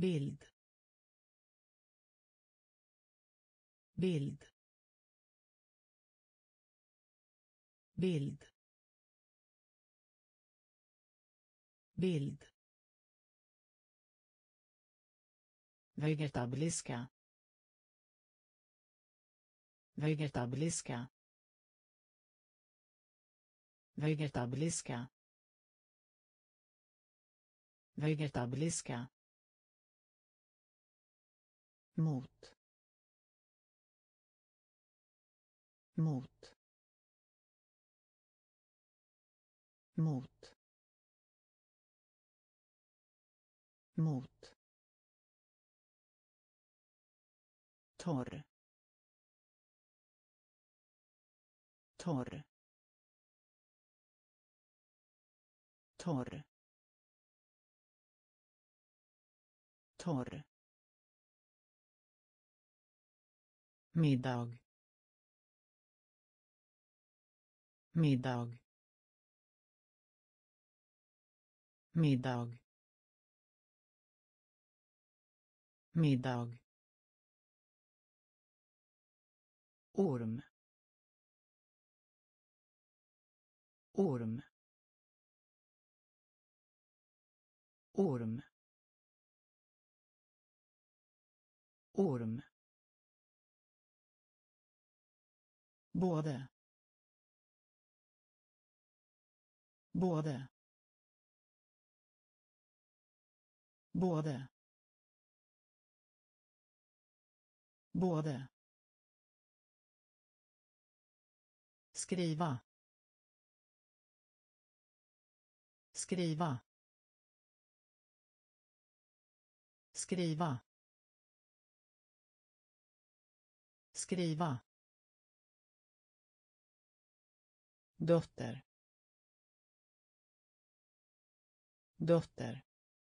bild, bild, bild, bild, vegetabiliska, vegetabiliska, vegetabiliska, vegetabiliska, mot, mot, mot, mot, torr, torr, torr, torr, middag, middag, middag, middag, orm, orm, orm, orm, både, både, både, både, skriva, skriva, skriva, skriva, dotter, dotter,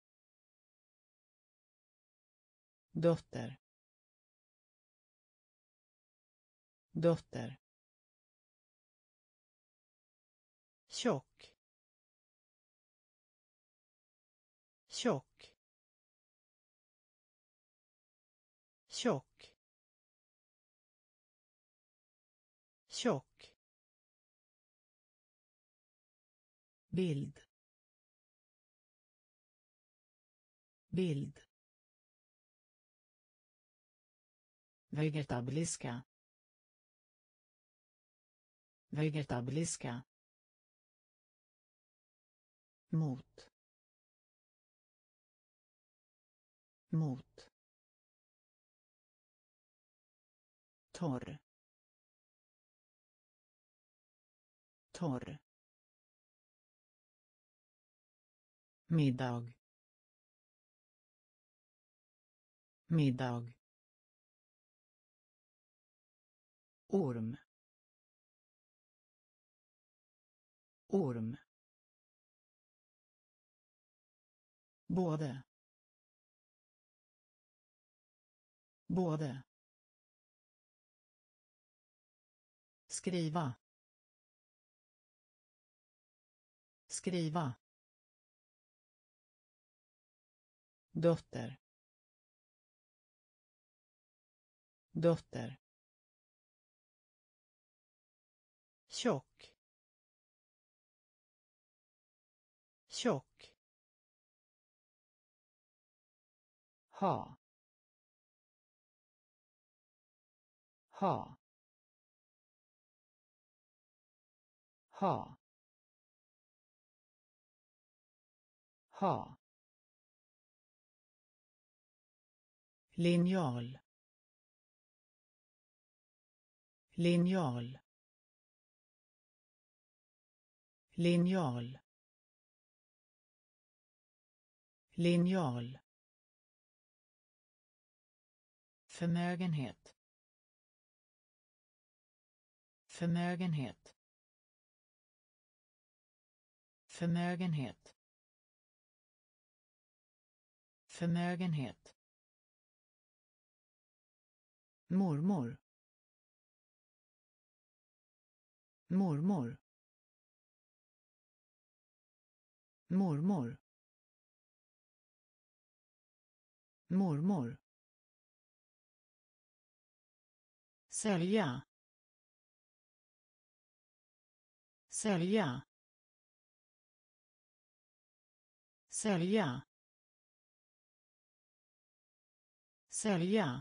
dotter, dotter, tjock, tjock, tjock, tjock, bild, bild, vegetabiliska, vegetabiliska, mot, mot, torr, torr, middag, middag, orm, orm, både, både, skriva, skriva, dotter, dotter, tjock, tjock, ha, ha, ha, ha, linjal, linjal, linjal, linjal, förmögenhet, förmögenhet, förmögenhet, förmögenhet, mormor, mormor, mormor, mormor, sälja, sälja, sälja, sälja,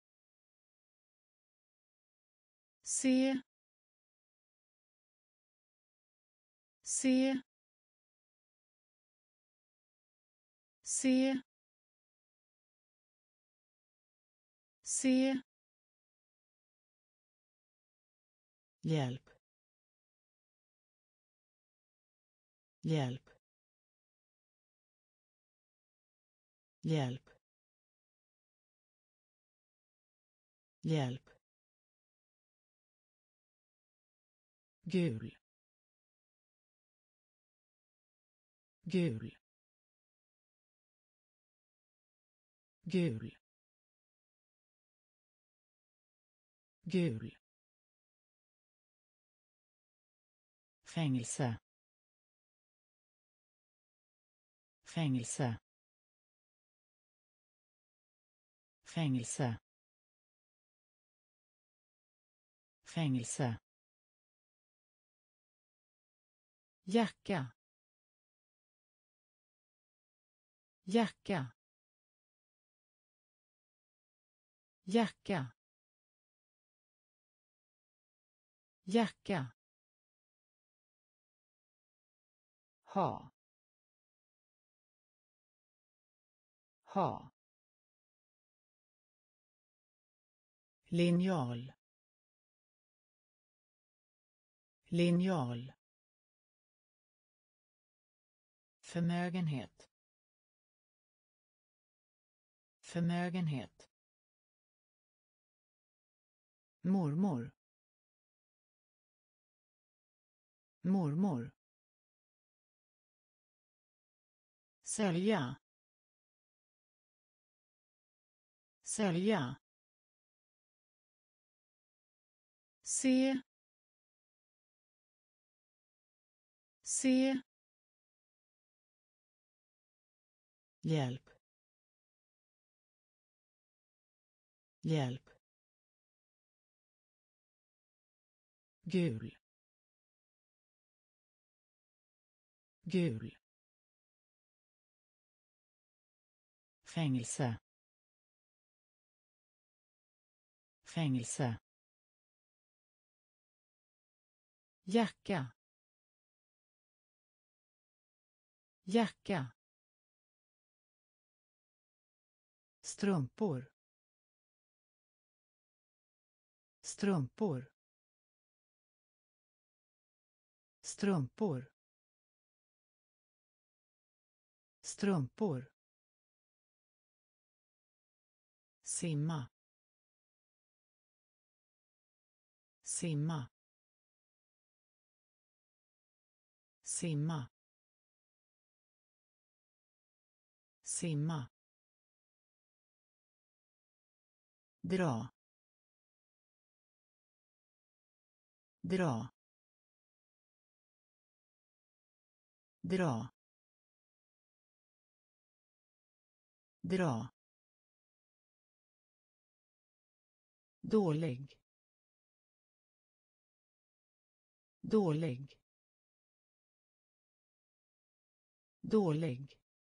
se, se, se, se, hjälp, hjälp, hjälp, hjälp, gul, gul, gul, gul, fängelse, fängelse, fängelse, fängelse, jacka, jacka, jacka, jacka, ha, ha, linjal, linjal, förmögenhet, förmögenhet, mormor, mormor, sälja, sälja, se, se, hjälp, hjälp, gul, gul, fängelse, fängelse, jacka, jacka, strumpor, strumpor, strumpor, strumpor, simma, simma, simma, simma, dra, dra, dra, dra, dålig, dålig, dålig,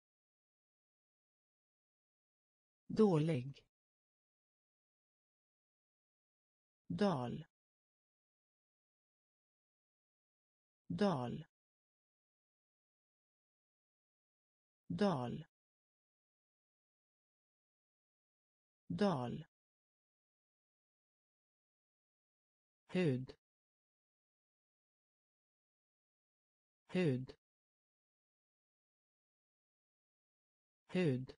dålig, dal, dal, dal, dal, hud, hud, hud,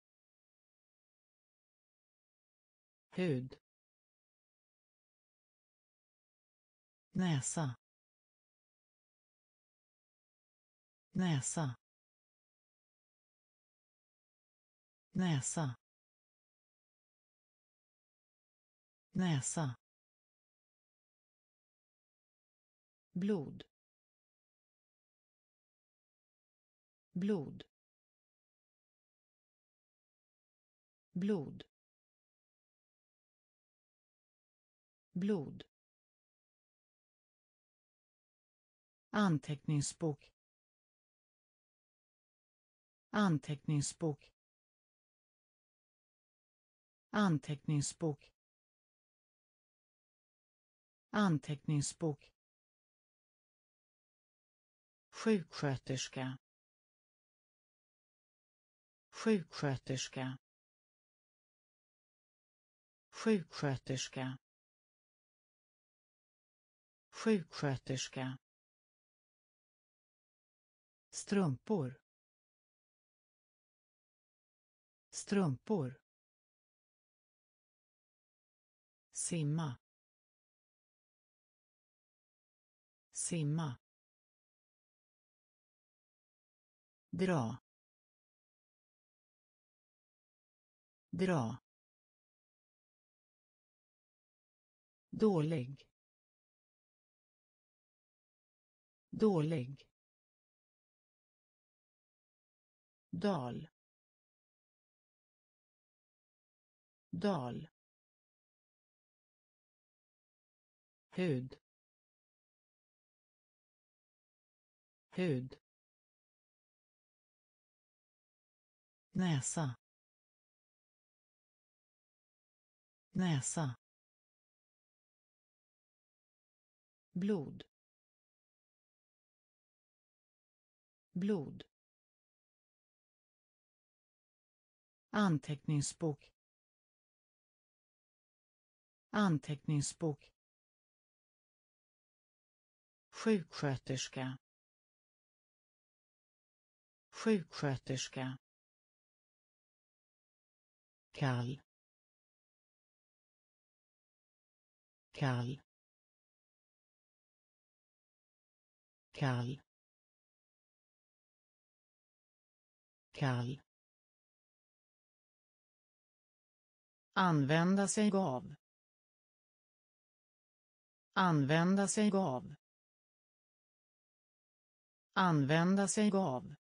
hud, näsa, näsa, näsa, näsa, blod, blod, blod, blod, anteckningsbok, anteckningsbok, anteckningsbok, anteckningsbok, sjuksköterska, sjuksköterska, sjuksköterska, sjuksköterska, strumpor, strumpor, simma, simma, dra, dra, dålig, dålig, dal, dal, hud, hud, näsa, näsa, blod, blod, anteckningsbok, anteckningsbok, sjuksköterska, sjuksköterska, kall, kall, kall, kall, använda sig av, använda sig av, använda sig av,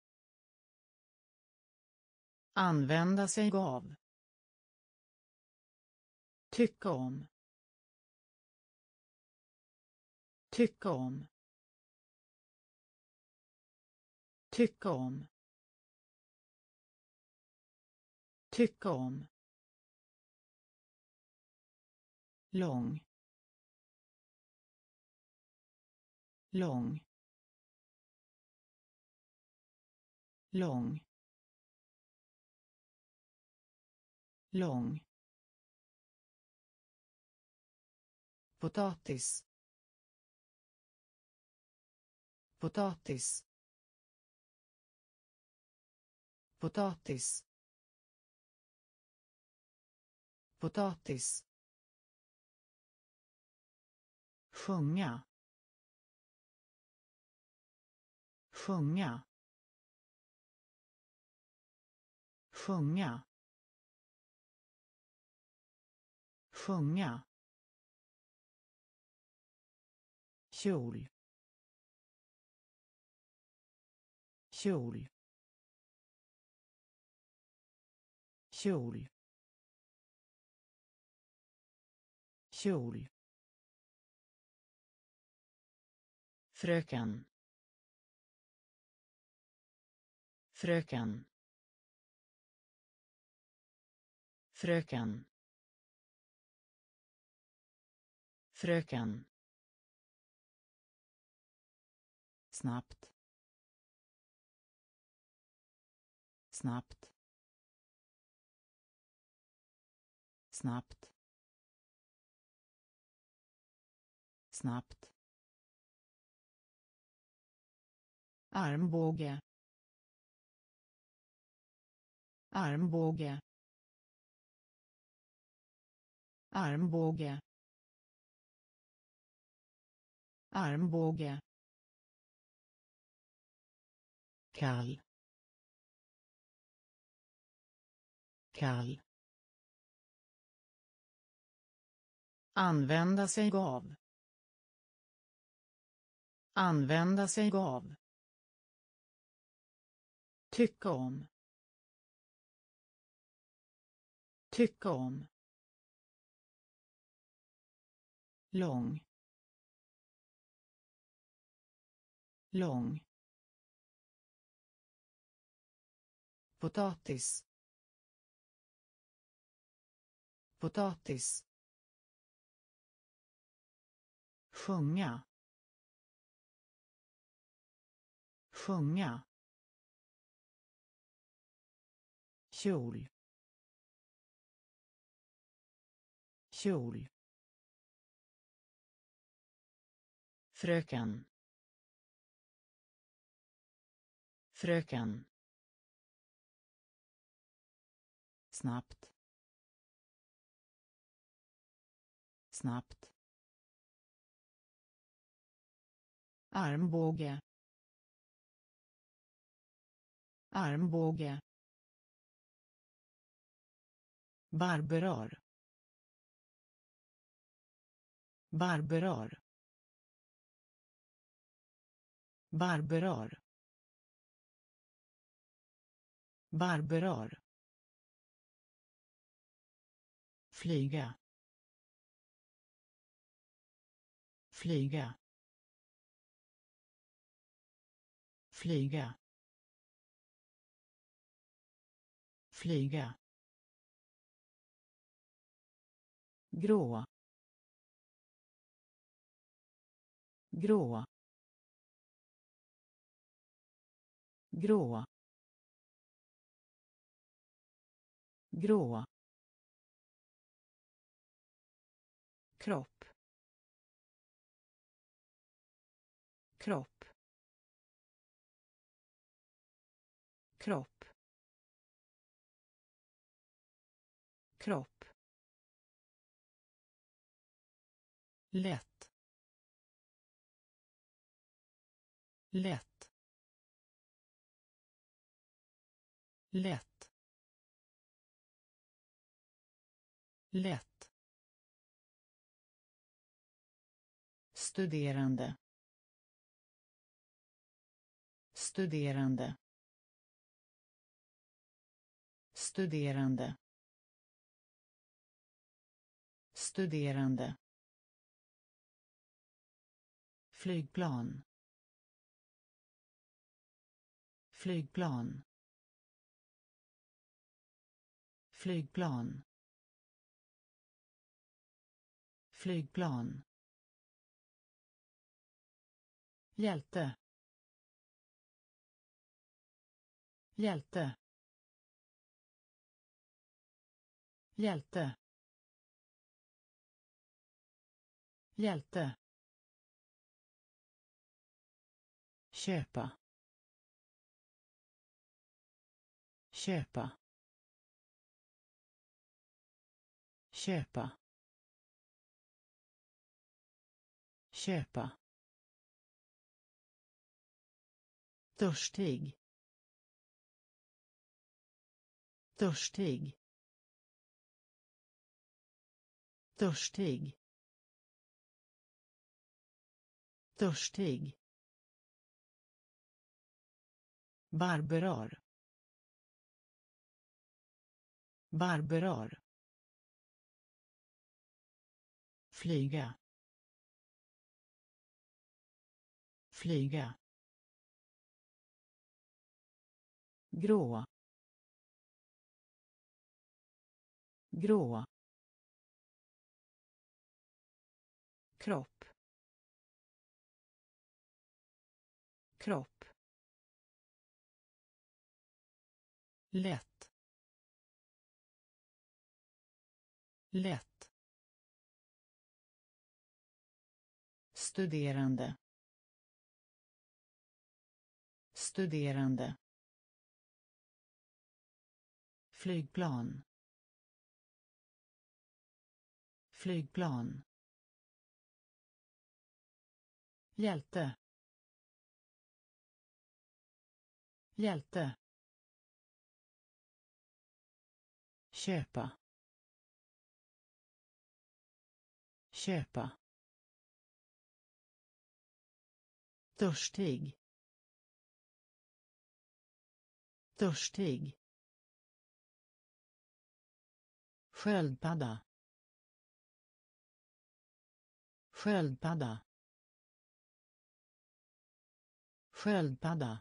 använda sig av, tycka om, tycka om, tycka om, tycka om, lång, lång, lång, lång, potatis, potatis, potatis, potatis, sjunga, sjunga, sjunga, sjunga, kjol, kjol, kjol, kjol, fröken, fröken, fröken, fröken, snabbt, snabbt, snabbt, snabbt, armbåge, armbåge, armbåge, armbåge, kall, kall, använda sig av, använda sig av, tycka om, Tycka om. Lång. Lång. Potatis. Potatis. Sjunga. Sjunga. Kjol. Kjol. Fröken. Fröken. Snabbt. Snabbt. Armbåge. Armbåge. Barberar. Barberar. Barberar. Barberar. Flyga. Flyga. Flyga. Flyga. Grå. Grå. Grå. Grå. Kropp. Kropp. Kropp. Kropp. Lätt. Lätt. Lätt. Lätt. Studerande. Studerande. Studerande. Studerande. Flygplan. Flygplan. Flygplan. Flygplan. Hjälte. Hjälte. Hjälte. Hjälte. Köpa. Köpa. Köpa. Köpa. Törstig. Törstig. Törstig. Törstig. Barberar. Barberar. Flyga. Flyga. Grå. Grå. Kropp. Kropp. Lätt. Lätt. Studerande. Studerande. Flygplan. Flygplan. Hjälte. Hjälte. Köpa. Köpa. Törstig. Törstig. sköldpadda, sköldpadda, sköldpadda,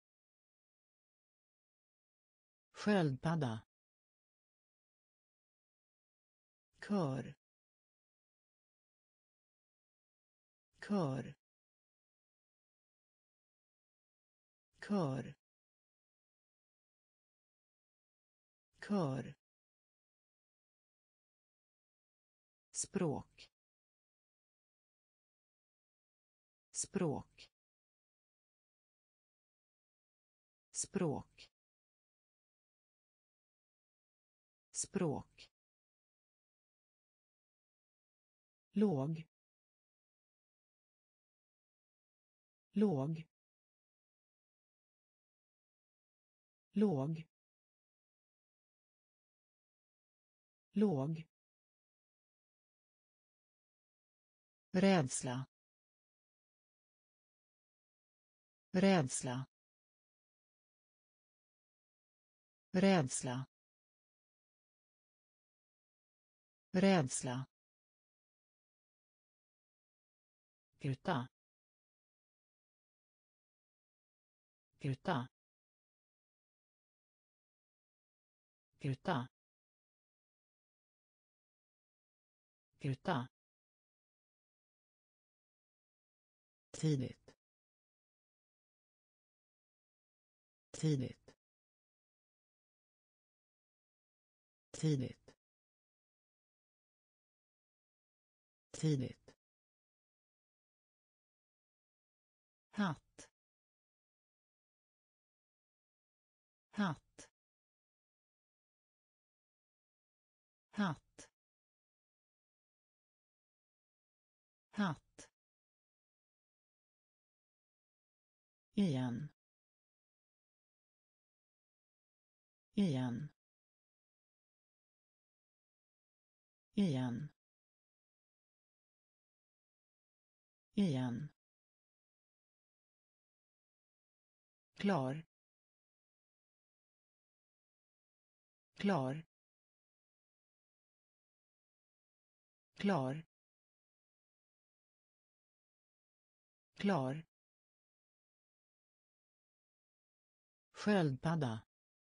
sköldpadda, kör, kör, kör, kör, språk, språk, språk, språk, låg, låg, låg, låg, rädsla, rädsla, rädsla, rädsla, gruta, gruta, gruta, gruta, tidigt, tidigt, tidigt, tidigt, hatt, hatt, hatt, hatt, igen, igen, igen, igen, klar, klar, klar, klar, sköldpadda,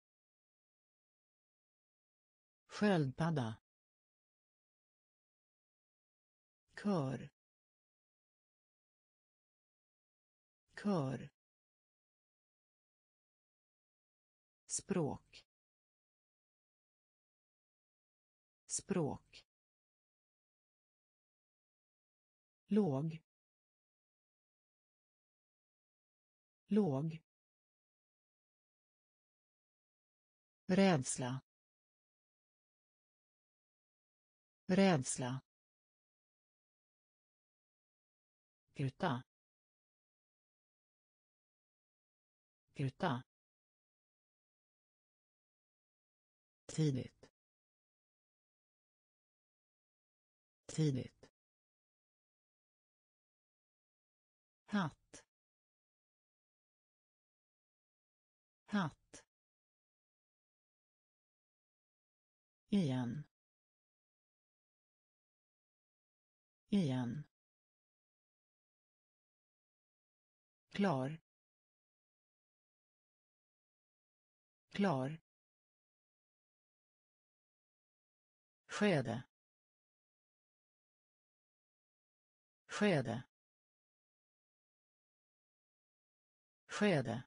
sköldpadda, kör, kör, språk, språk, låg, låg, rädsla, rädsla, gruta, gruta, tidigt, tidigt, hatt, hatt, igen, igen, klar, klar, skede, skede, skede,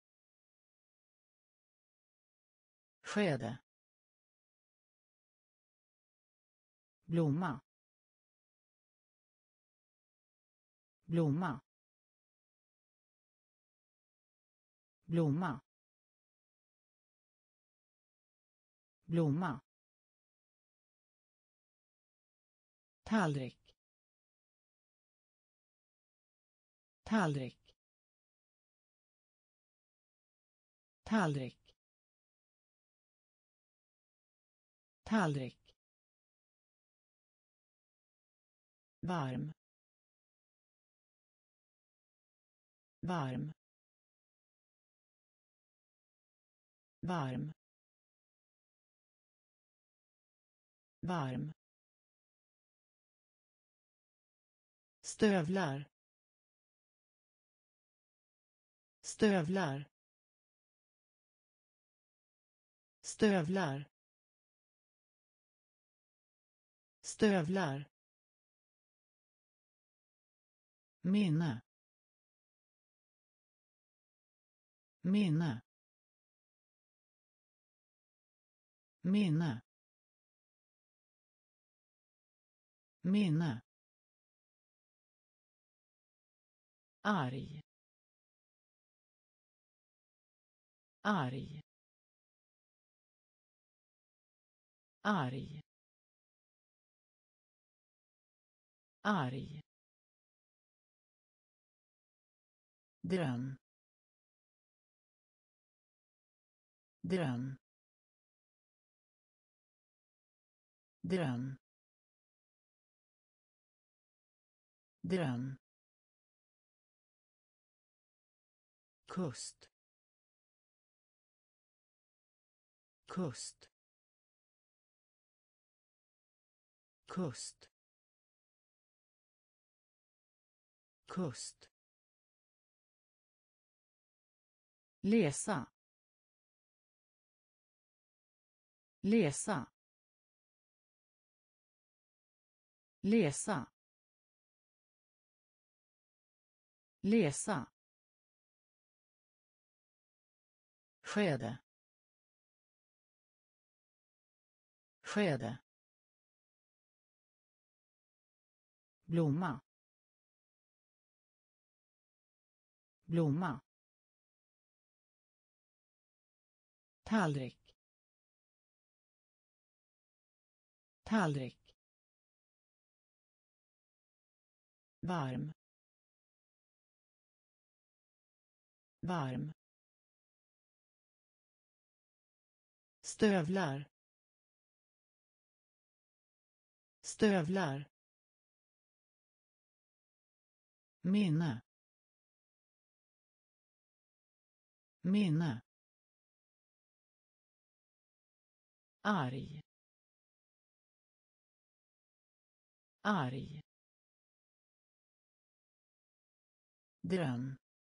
skede, blomma, blomma, blomma, blomma, tallrik, tallrik, tallrik, tallrik, varm, varm, varm, varm, stövlar, stövlar, stövlar, stövlar, minne, minne, minne, minne, arg, arg, arg, arg, dröm, dröm, dröm, dröm, kust, kust, kust, kust, läsa, läsa, läsa, läsa, skede, skede, blomma, blomma, tallrik, tallrik, varm, varm, stövlar, stövlar, minne, minne, arg, arg, dröm,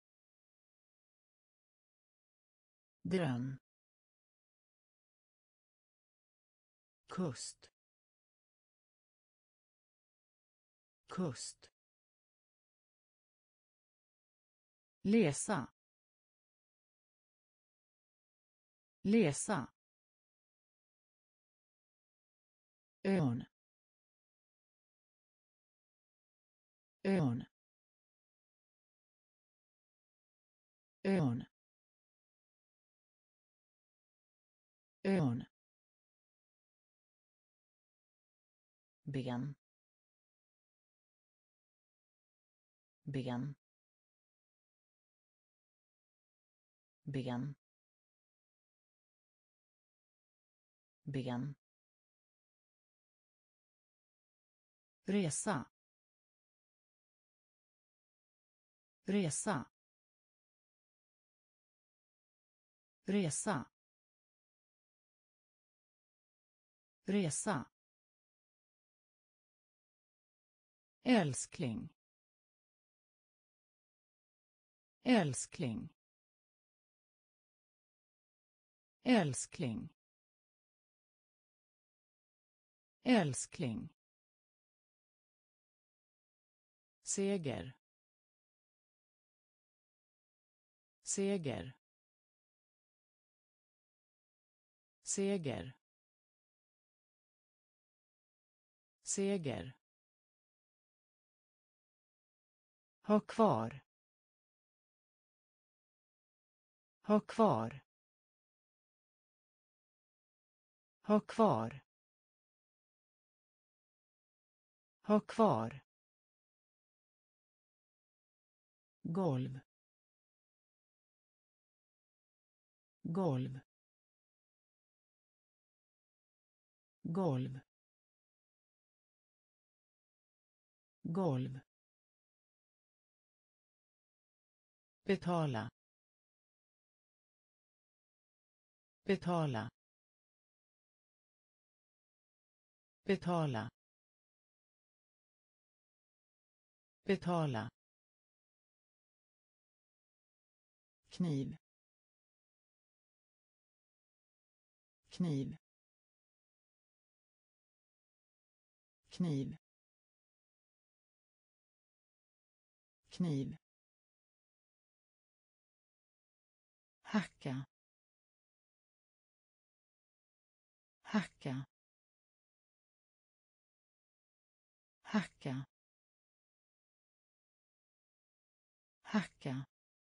dröm, kust, kust, läsa, läsa, ön, ön, ön, ön, ben, ben, ben, ben, resa, resa, resa, resa, älskling, älskling, älskling, älskling, seger, seger, seger, seger, ha kvar, ha kvar, ha kvar, ha kvar, golv, golv, golv, golv, betala, betala, betala, betala, kniv, kniv, kniv, kniv, hacka, hacka, hacka, hacka,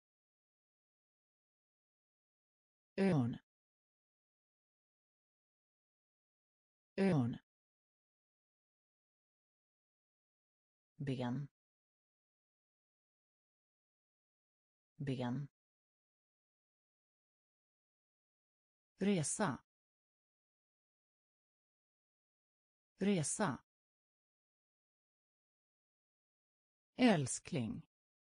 ön, ön, ben, ben, resa, resa, älskling,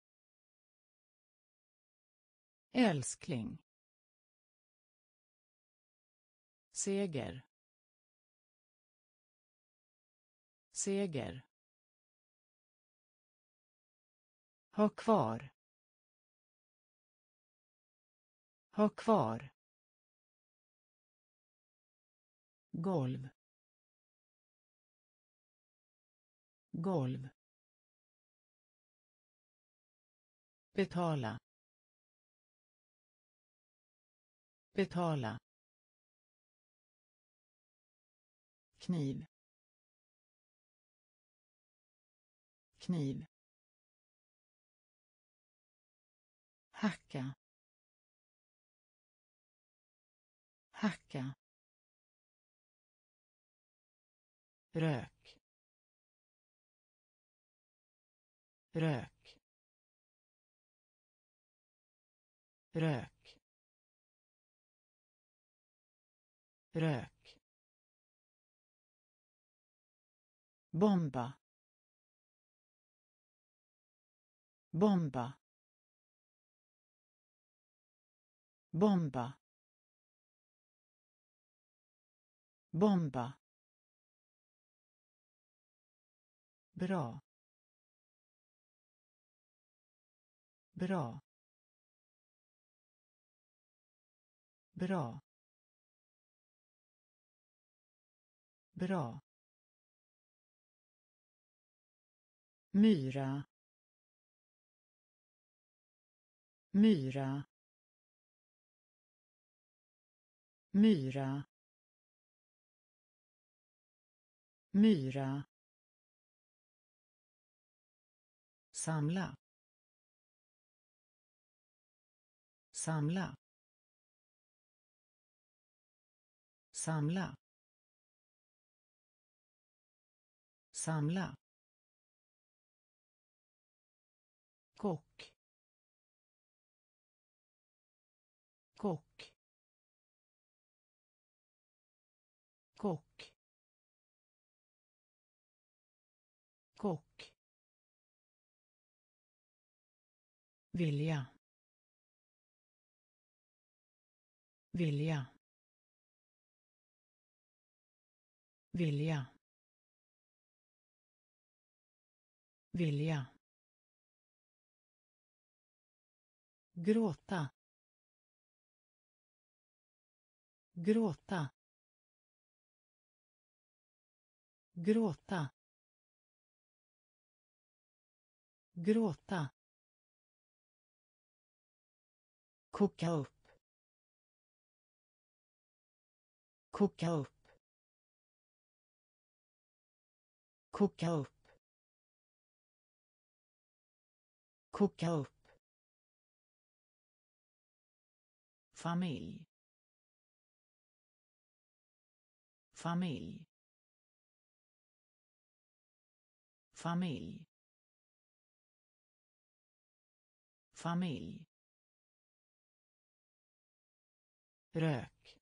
älskling, seger, seger, ha kvar, ha kvar, golv, golv, betala, betala, kniv, kniv, hacka, hacka, rök, rök, rök, rök, bomba, bomba, bomba, bomba, bra, bra, bra, bra, myra, myra, myra, myra, samla, samla, samla, samla, kock, kock, kock, kock, vilja, vilja, vilja, vilja, gråta, gråta, gråta, gråta, koka upp, koka upp, koka upp, koka upp, familj, familj, familj, familj, rök,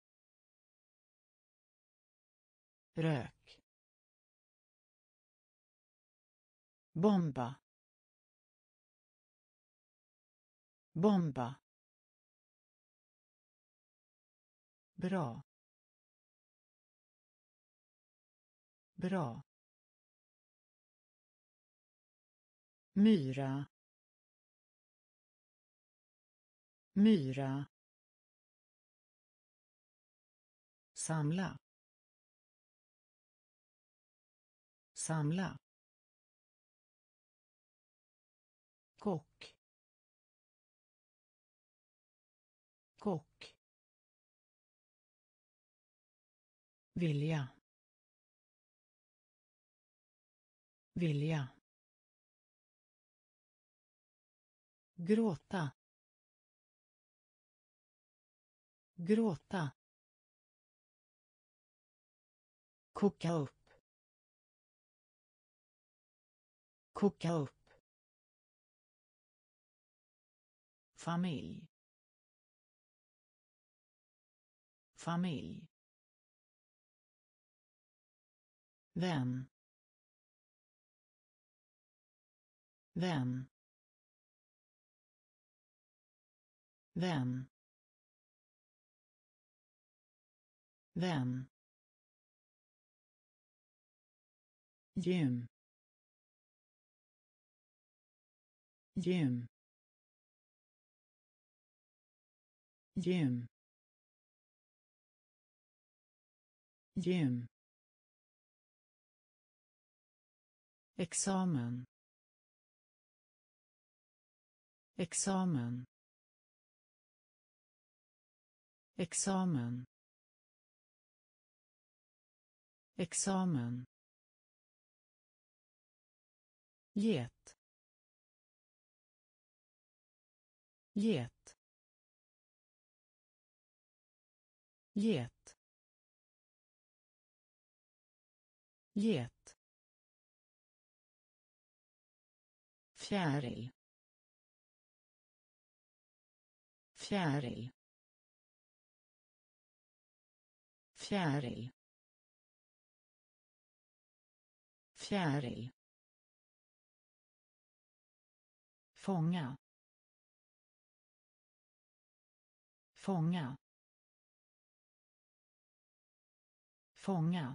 rök, bomba, bomba, bra, bra, myra, myra, samla, samla, kock, kock, vilja, vilja, gråta, gråta, koka upp, koka upp, familj, familj, vän, vän, vän, vän, gym, gym, gym, gym, examen, examen, examen, examen, get, get, get, get, fjäril, fjäril, fjäril, fjäril, fånga, fånga, fånga,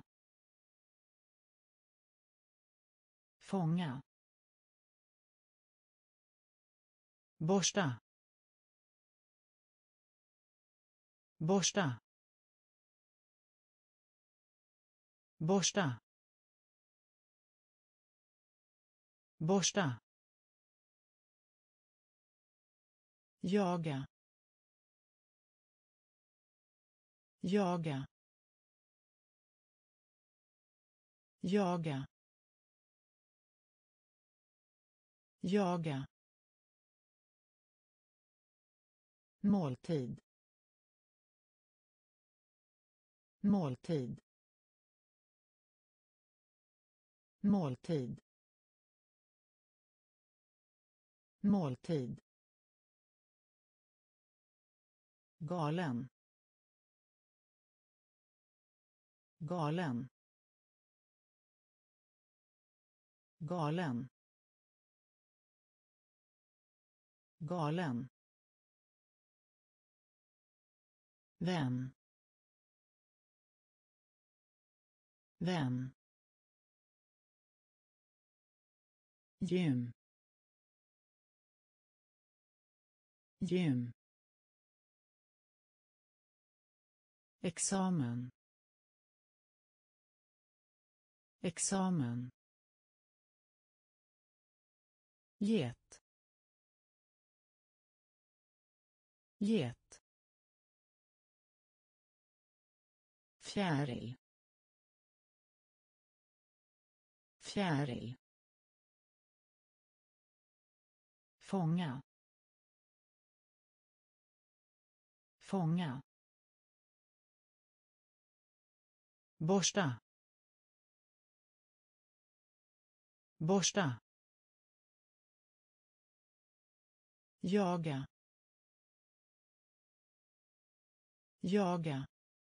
fånga, borsta, borsta, borsta, borsta, jaga, jaga, jaga, jaga, måltid, måltid, måltid, måltid, galen, galen, galen, galen, vän, vän, gym, gym, examen, examen, get, get, fjäril, fjäril, fånga, fånga, borsta, borsta, jaga, jaga,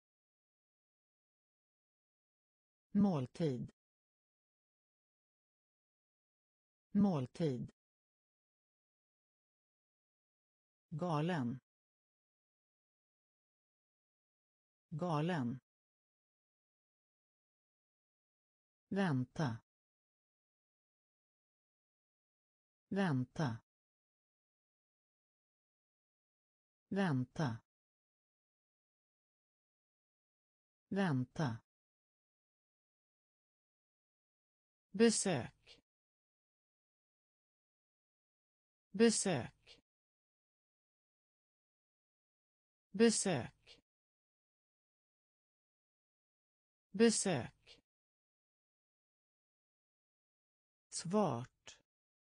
måltid, måltid, galen, galen, vänta, vänta, vänta, vänta, besök, besök, besök, besök, svart,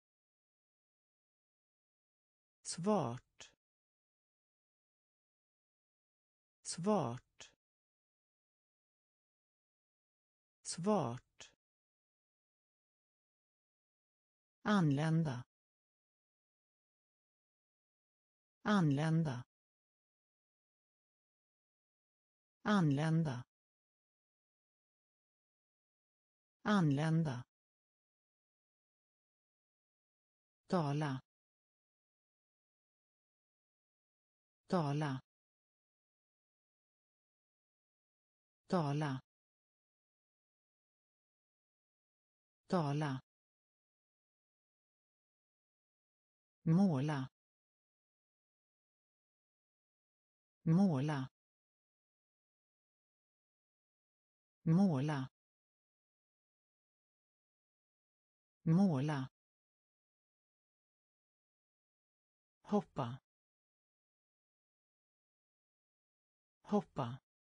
svart, svart, svart, anlända, anlända, anlända, anlända, tala, tala, tala, tala, måla, måla, måla, måla, hoppa, hoppa,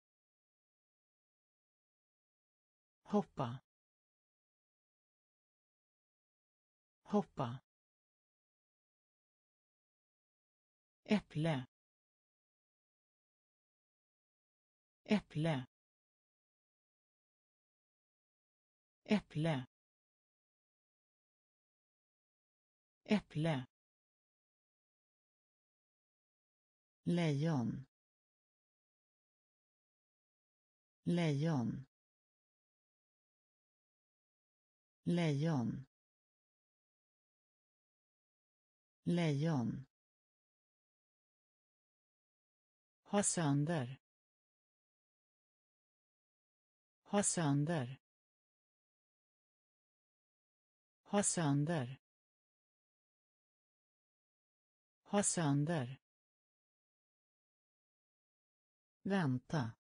hoppa, hoppa, äpple, äpple, äpple, äpple, lejon, lejon, lejon, lejon, ha sönder, ha sönder, ha sönder, ha sönder, vänta,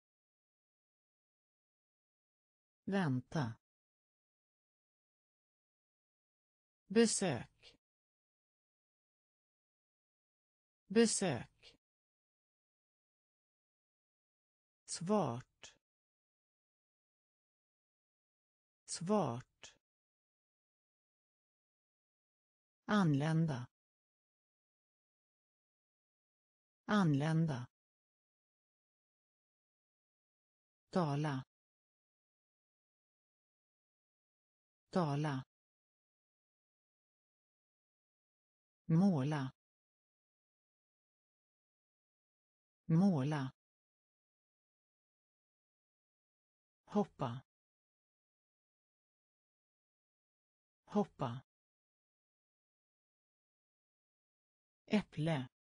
vänta, besök, besök, svart, svart, anlända, anlända, tala, tala, måla, måla, hoppa, hoppa, äpple,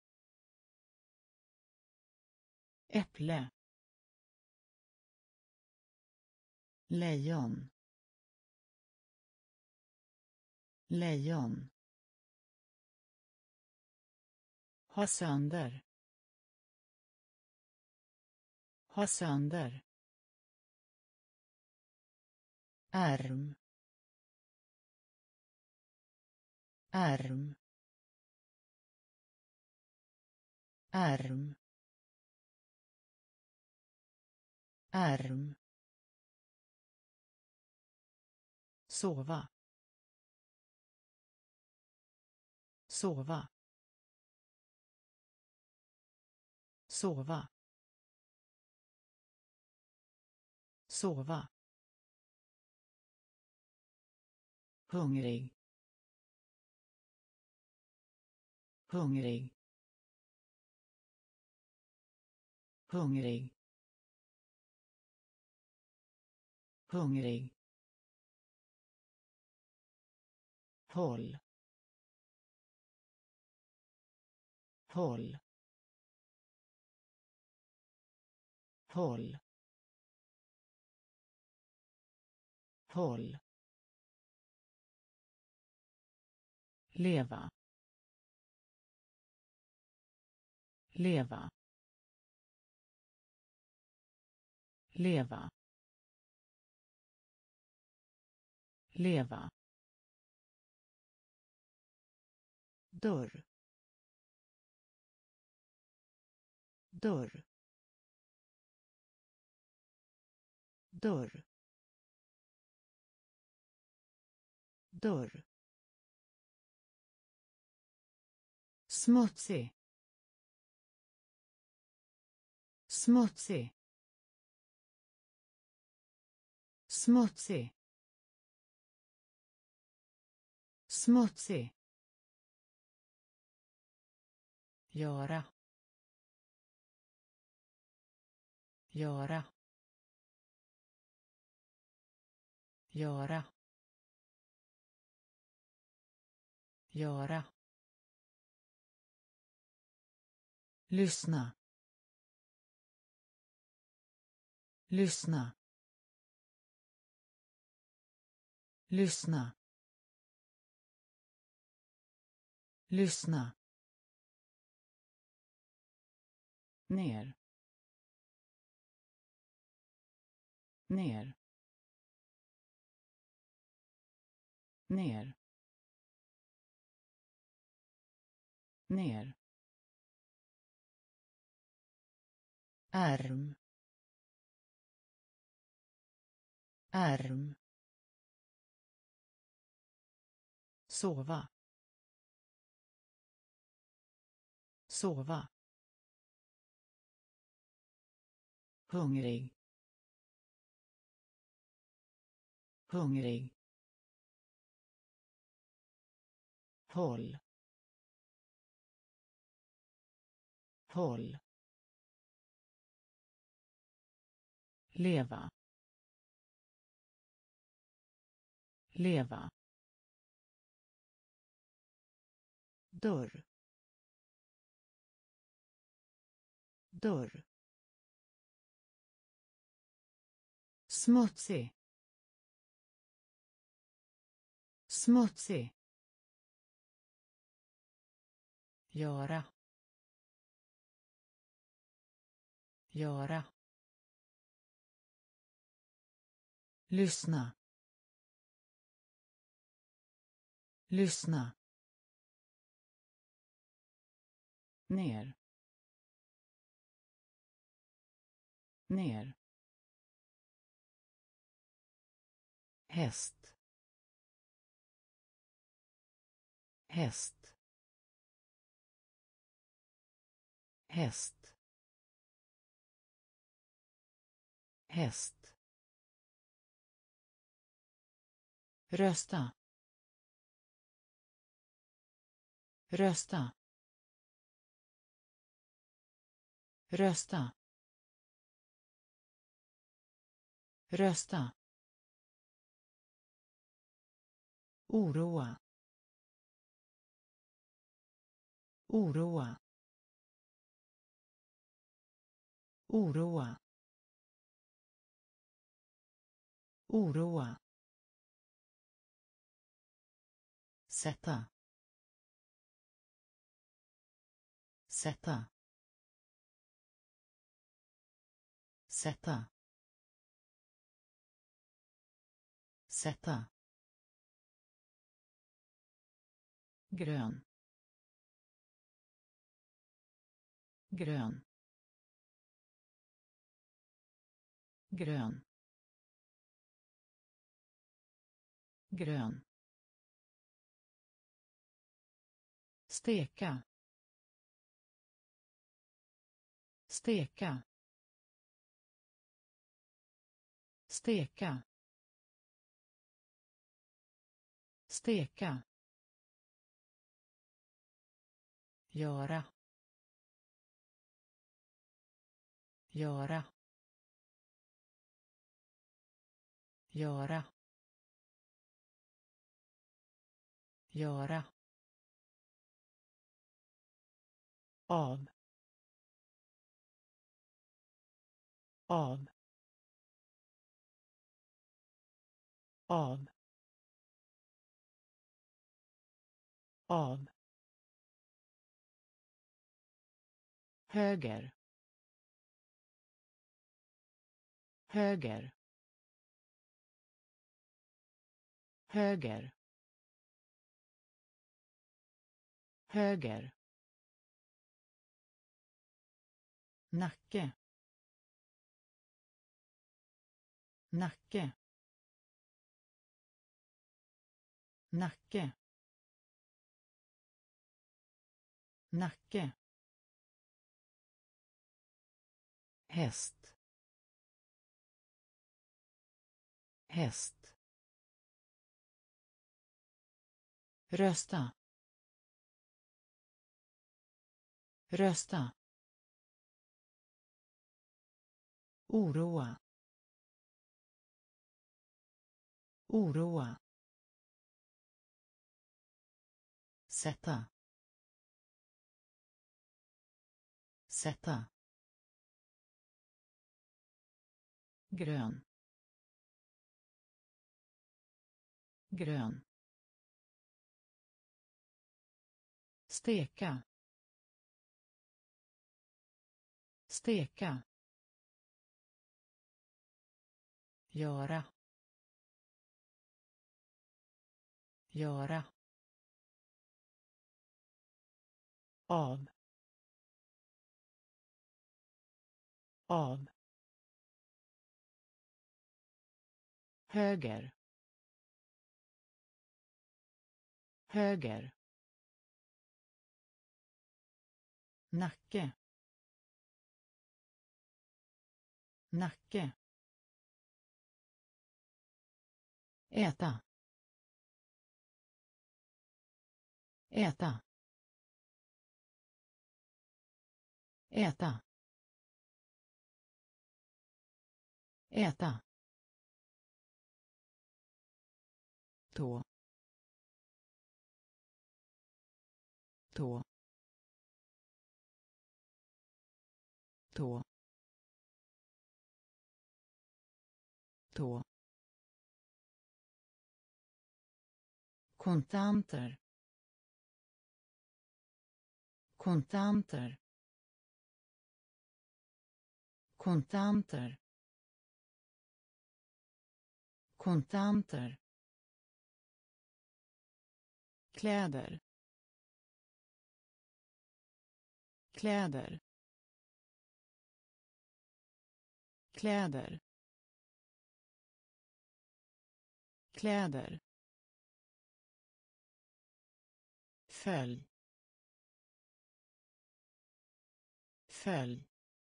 äpple, lejon, lejon, ha sönder, ha sönder, ärm, ärm, ärm, ärm, sova, sova, sova, sova, hungrig, hungrig, hungrig, hungrig, håll, håll, håll, håll, leva, leva, leva, leva, dörr, dörr, dörr, dörr, smutsig, smutsig, smutsig, smutsig, göra, göra, göra, göra, lyssna, lyssna, lyssna, lyssna, ner, ner, ner, ner, arm, arm, sova, sova, hungrig, hungrig, håll, håll, leva, leva, dörr, dörr, smutsig, smutsig, göra, göra, lyssna, lyssna, ner, ner, häst, häst, häst, häst, rösta, rösta, rösta, rösta, oroa, oroa, oroa, oroa, sätta, sätta, sätta, sätta, grön, grön, grön, grön, steka, steka, steka, steka, göra, göra, göra, göra, av, av, av av höger höger höger höger nacke nacke nacke nacke häst häst rösta rösta oroa oroa sätta sätta grön grön steka steka göra göra av av höger höger nacke nacke äta äta äta äta tå tå tå tå kontanter kontanter kontanter kontanter kläder kläder kläder kläder följ följ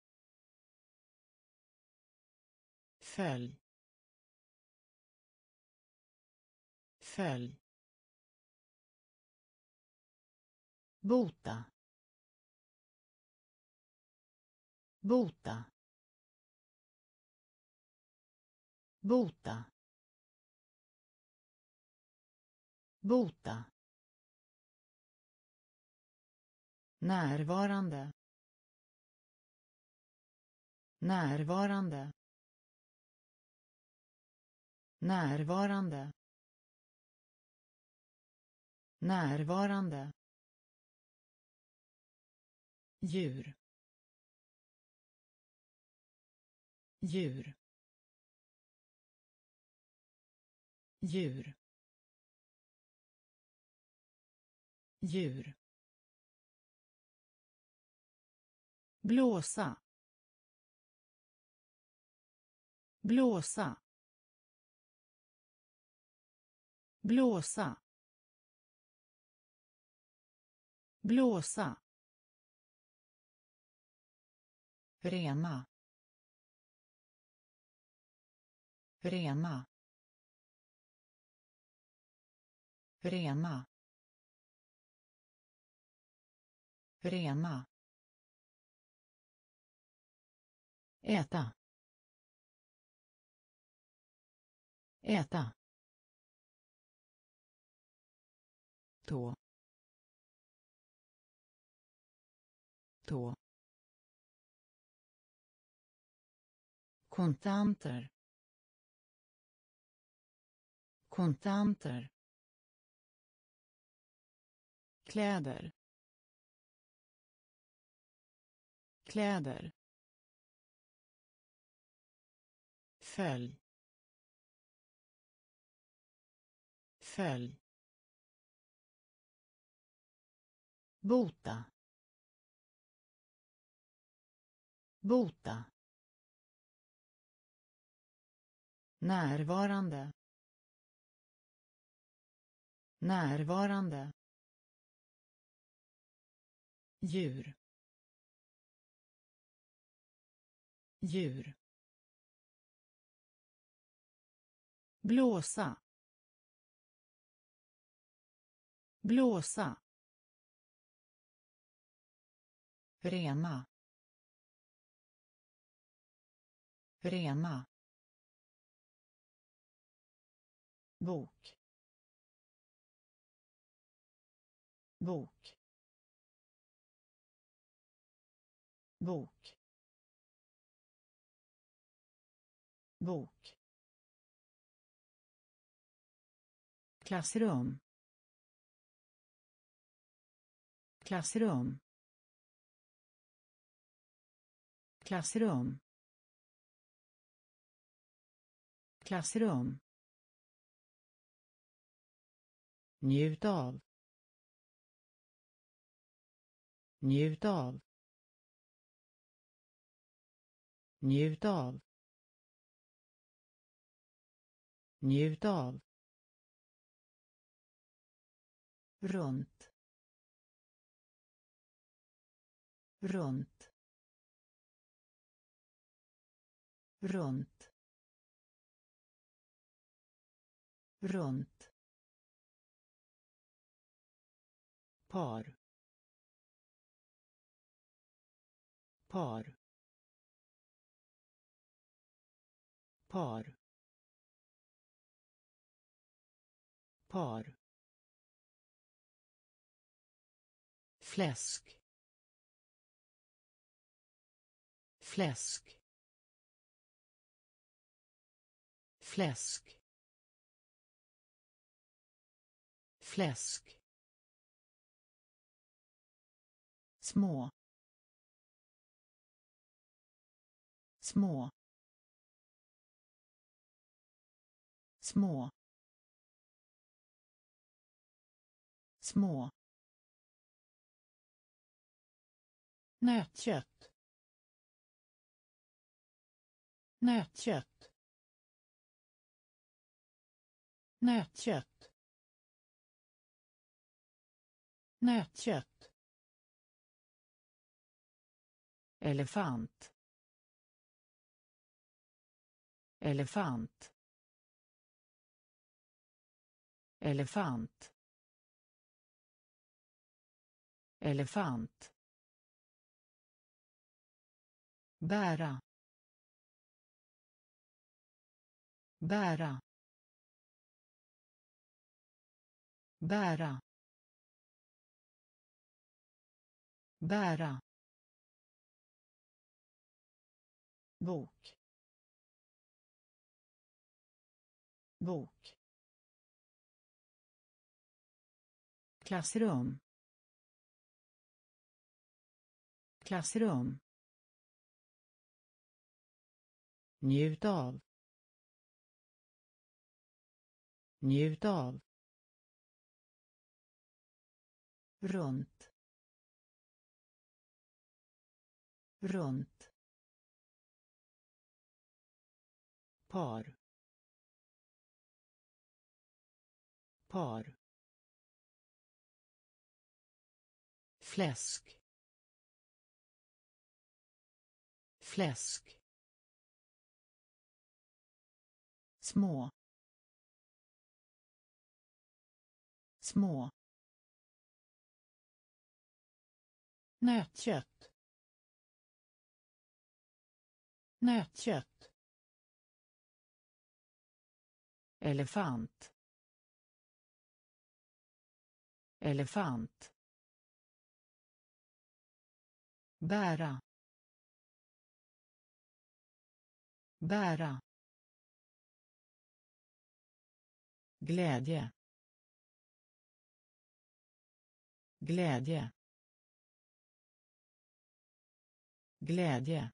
följ följ bota bota bota bota närvarande närvarande närvarande närvarande djur djur djur djur blåsa blåsa blåsa blåsa rena rena rena rena äta äta tå tå kontanter kontanter, kläder, kläder, följ, följ, bota, bota, närvarande, närvarande, djur, djur, blåsa, blåsa, rena, rena, bok, bok, bok, bok, klassrum, klassrum, klassrum, klassrum, njut av, njut av, njut av, njut av, runt, runt, runt, runt, par, par, par, par, fläsk, fläsk, fläsk, fläsk, små, små, små, små, nötkött, nötkött, nötkött, nötkött, elefant, elefant, elefant, elefant, bära, bära, bära, bära, bok, bok, klassrum, klassrum, njut av, njut av, runt, runt, par, par, fläsk, fläsk, små, små, nötkött, nötkött, elefant, elefant, bära, bära, glädje, glädje, glädje,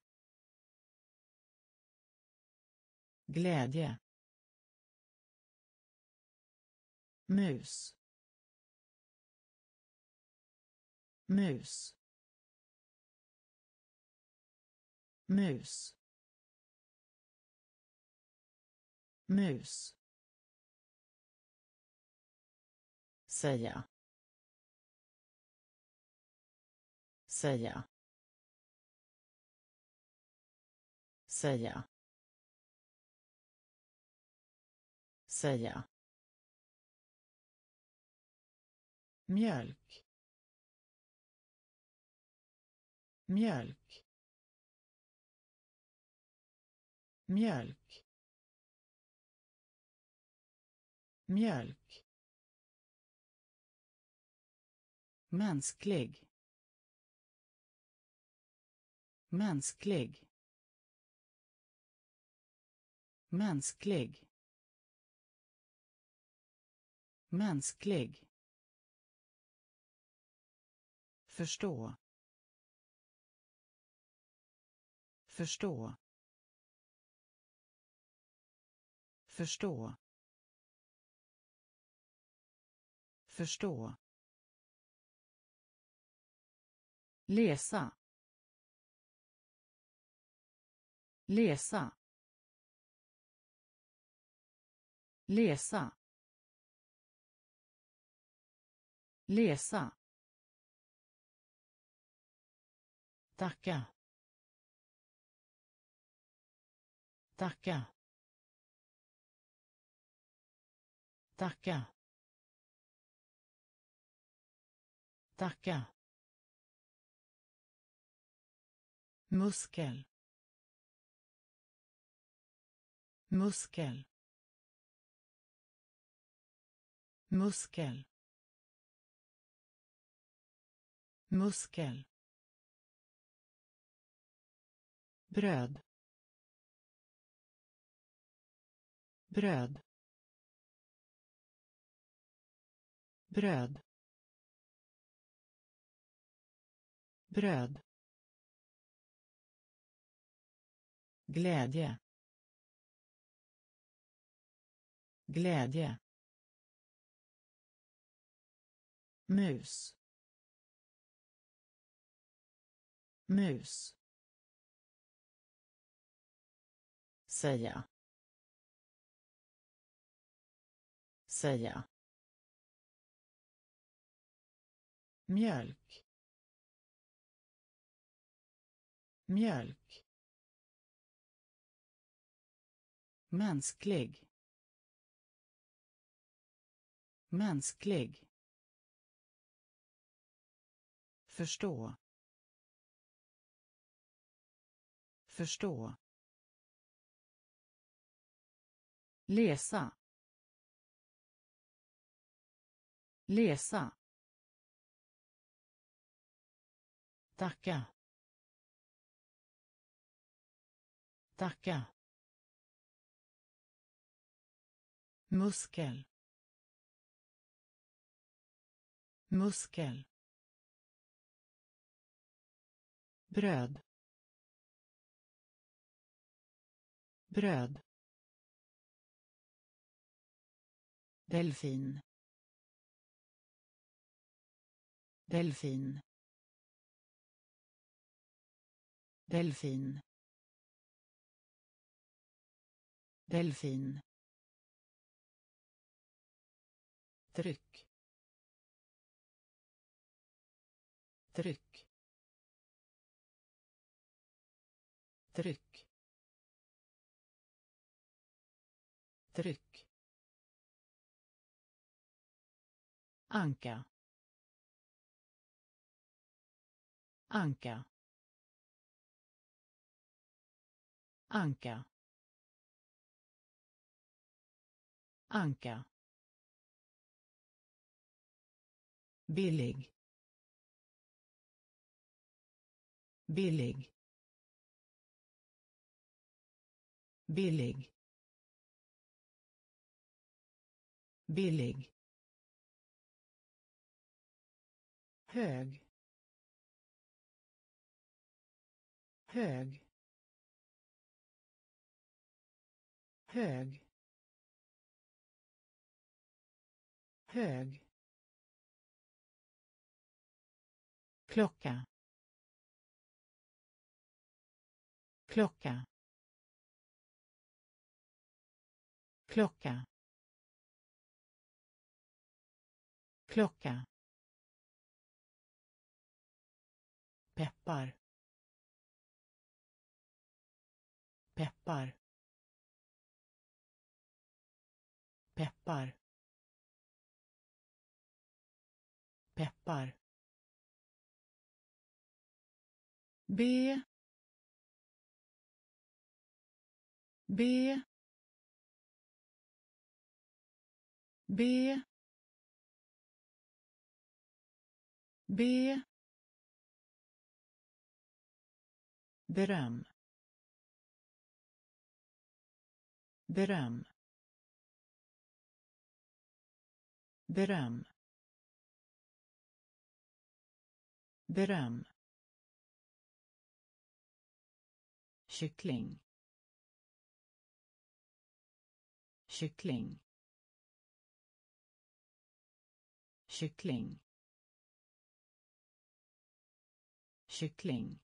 glädje, mus, mus, mus, mus, säga, säga, säga, säga, mjölk, mjölk, mjölk, mjölk, mänsklig, mänsklig, mänsklig, mänsklig, förstå, förstå, förstå, förstå, läsa, läsa, läsa, läsa, tacka, tacka, tacka, tacka, muskel, muskel, muskel, muskel, bröd, bröd, bröd, bröd, glädje, glädje, mus, mus, säga, säga, mjölk, mjölk, mänsklig, mänsklig, förstå, förstå, läsa, läsa, tacka, tacka, muskel, muskel, bröd, bröd, delfin, delfin, delfin, delfin, tryck, tryck, tryck, tryck, anka, anka, anka, anka, billig, billig, billig, billig, hög, hög, hög, hög, klocka, klocka, klocka, klocka, peppar, peppar, peppar, peppar, B, B, B, B, beröm, beröm, beröm, beröm, kyckling, kyckling, kyckling, kyckling,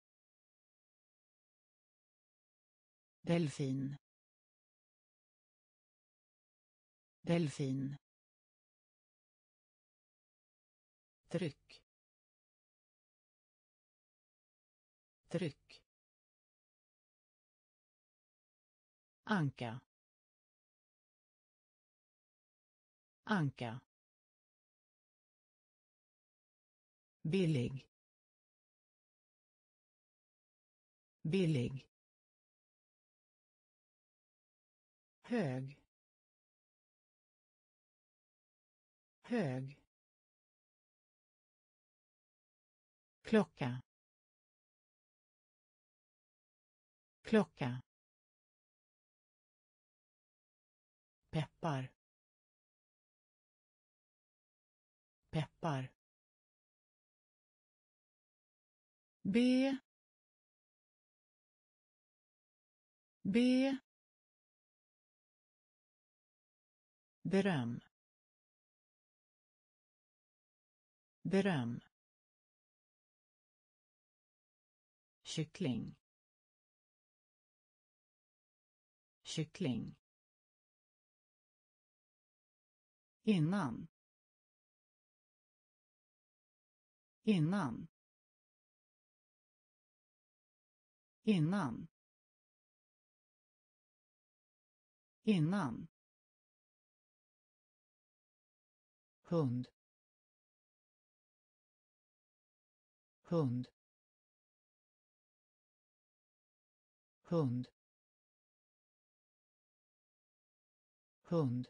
delfin, delfin, tryck, tryck, anka, anka, billig, billig, hög, hög, klocka, klocka, peppar, peppar, B, B, beröm, beröm, kyckling, kyckling, innan, innan, innan, innan, hund, hund, hund, hund,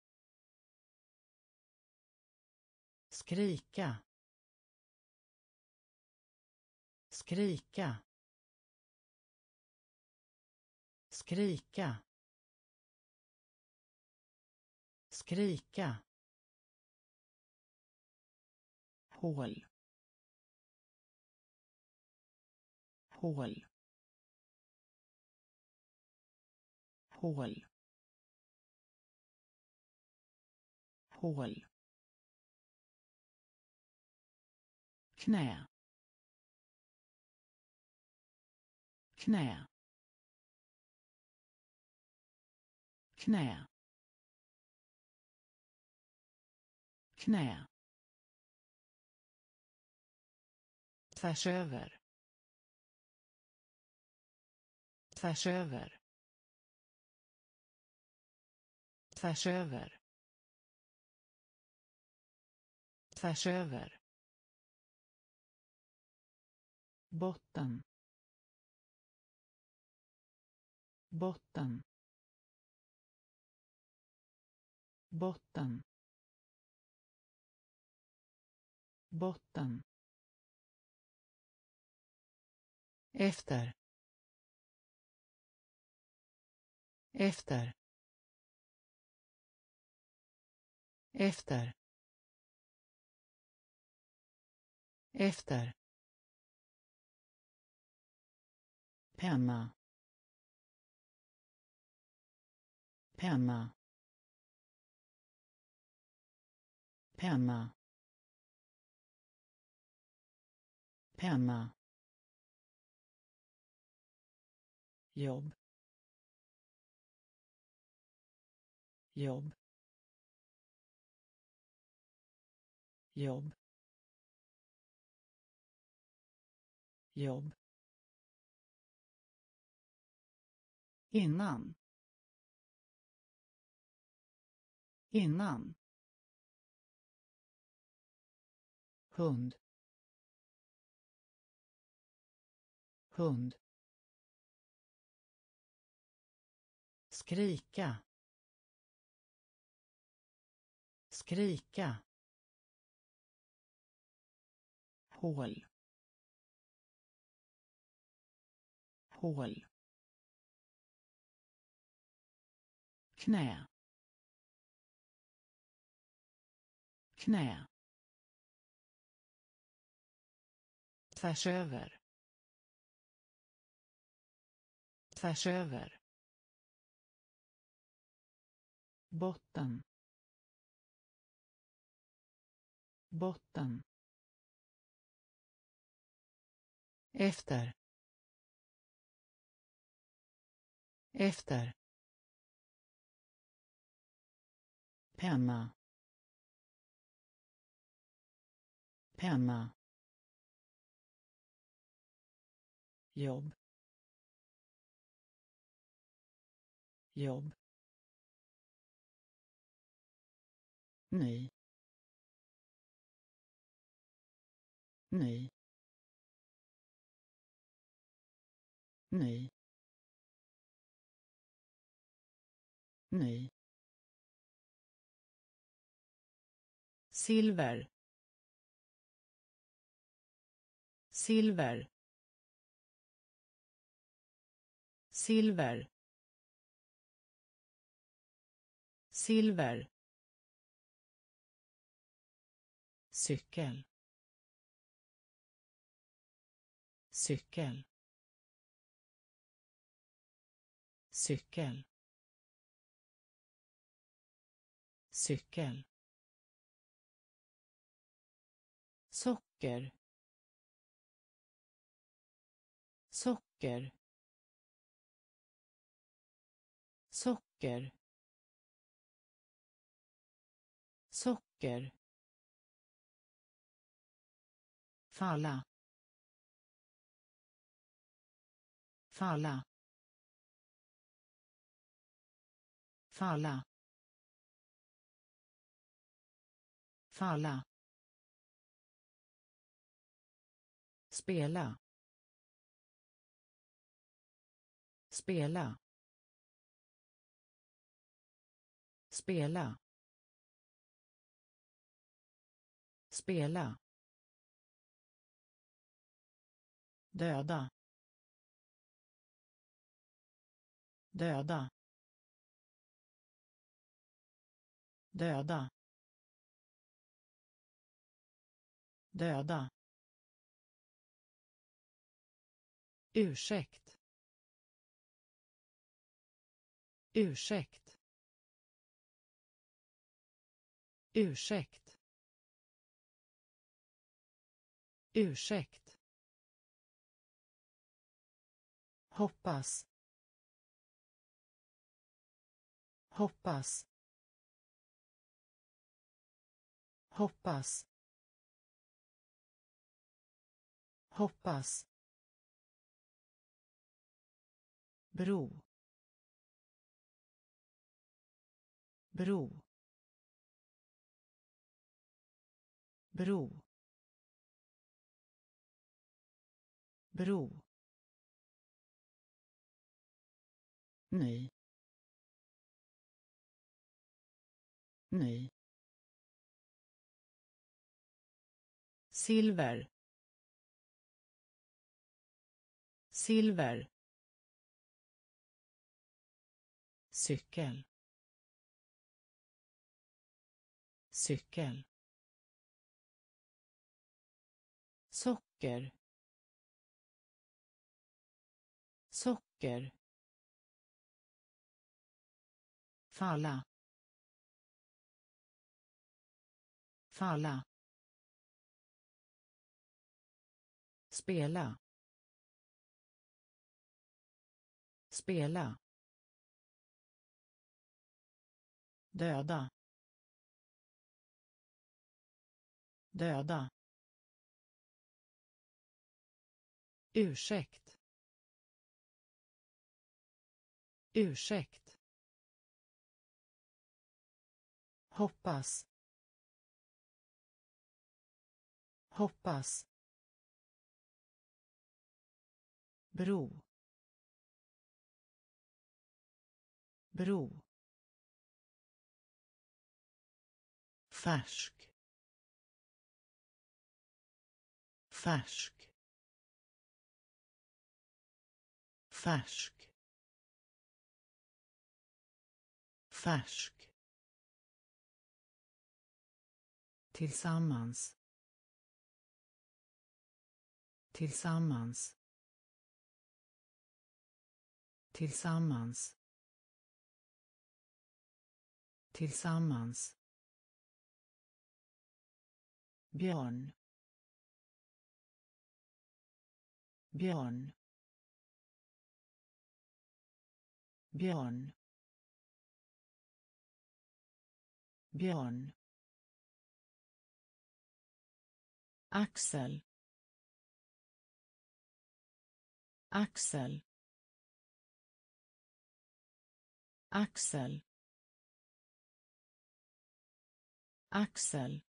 skrika, skrika, skrika, skrika, hål, hål, hål, hål, knä, knä, knä, knä, tvärs över, tvärs över, tvärs över, tvärs över, botten, botten, botten, botten, efter, efter, efter efter penna penna penna penna jobb jobb jobb jobb innan innan hund hund skrika skrika hål hål knä knä tvärs över tvärs över botten botten efter efter penna penna jobb jobb ny ny ny ny silver silver silver silver cykel cykel cykel cykel socker socker socker socker falla falla falla falla spela spela spela spela döda döda döda döda ursäkt ursäkt ursäkt ursäkt hoppas hoppas hoppas hoppas bro bro bro bro ny ny silver silver cykel cykel, socker, socker, falla, falla, spela, spela, döda, döda, ursäkt, ursäkt, hoppas, hoppas, bro, bro, färsk, färsk, färsk, färsk, tillsammans, tillsammans, tillsammans, tillsammans, björn, björn, björn, björn, axel, axel, axel, axel,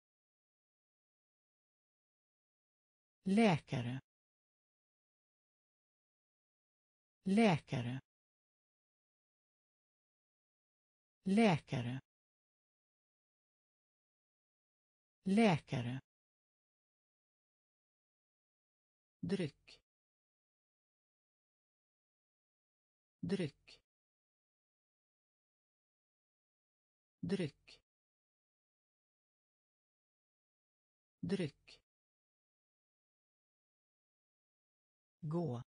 läkare, läkare, läkare, läkare, dryck, dryck, dryck, dryck, gå,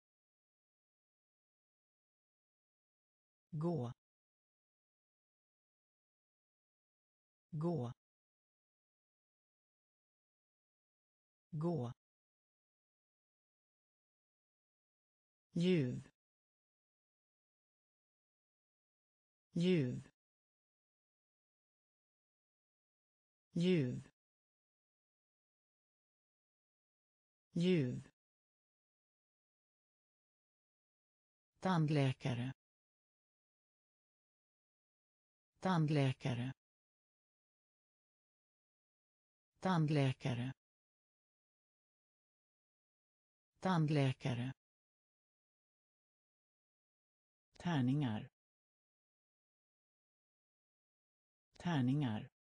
gå, gå, gå, ljuv, ljuv, ljuv, ljuv, tandläkare, tandläkare, tandläkare, tandläkare, tärningar, tärningar,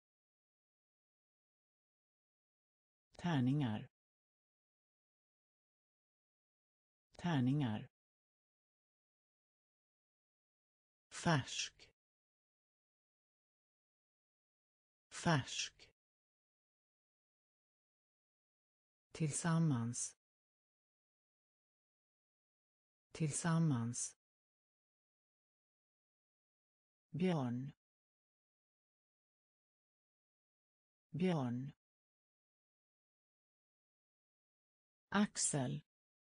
tärningar, tärningar, färsk, färsk, tillsammans, tillsammans, björn, björn, axel,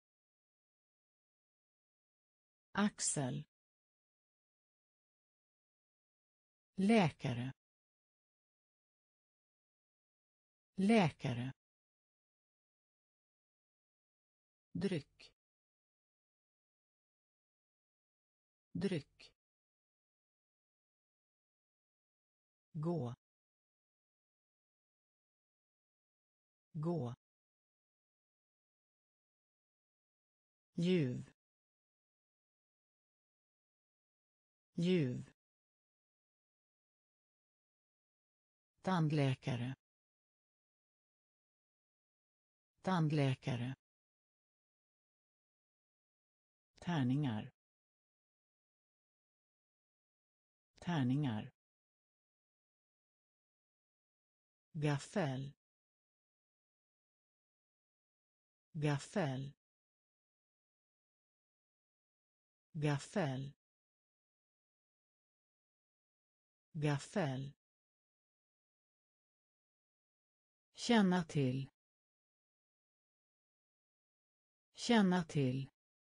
axel, läkare, läkare, dryck, dryck, gå, gå, ljuv, ljuv, tandläkare, tandläkare, tärningar, tärningar, gaffel, gaffel, gaffel, gaffel. Känna till. Känna till.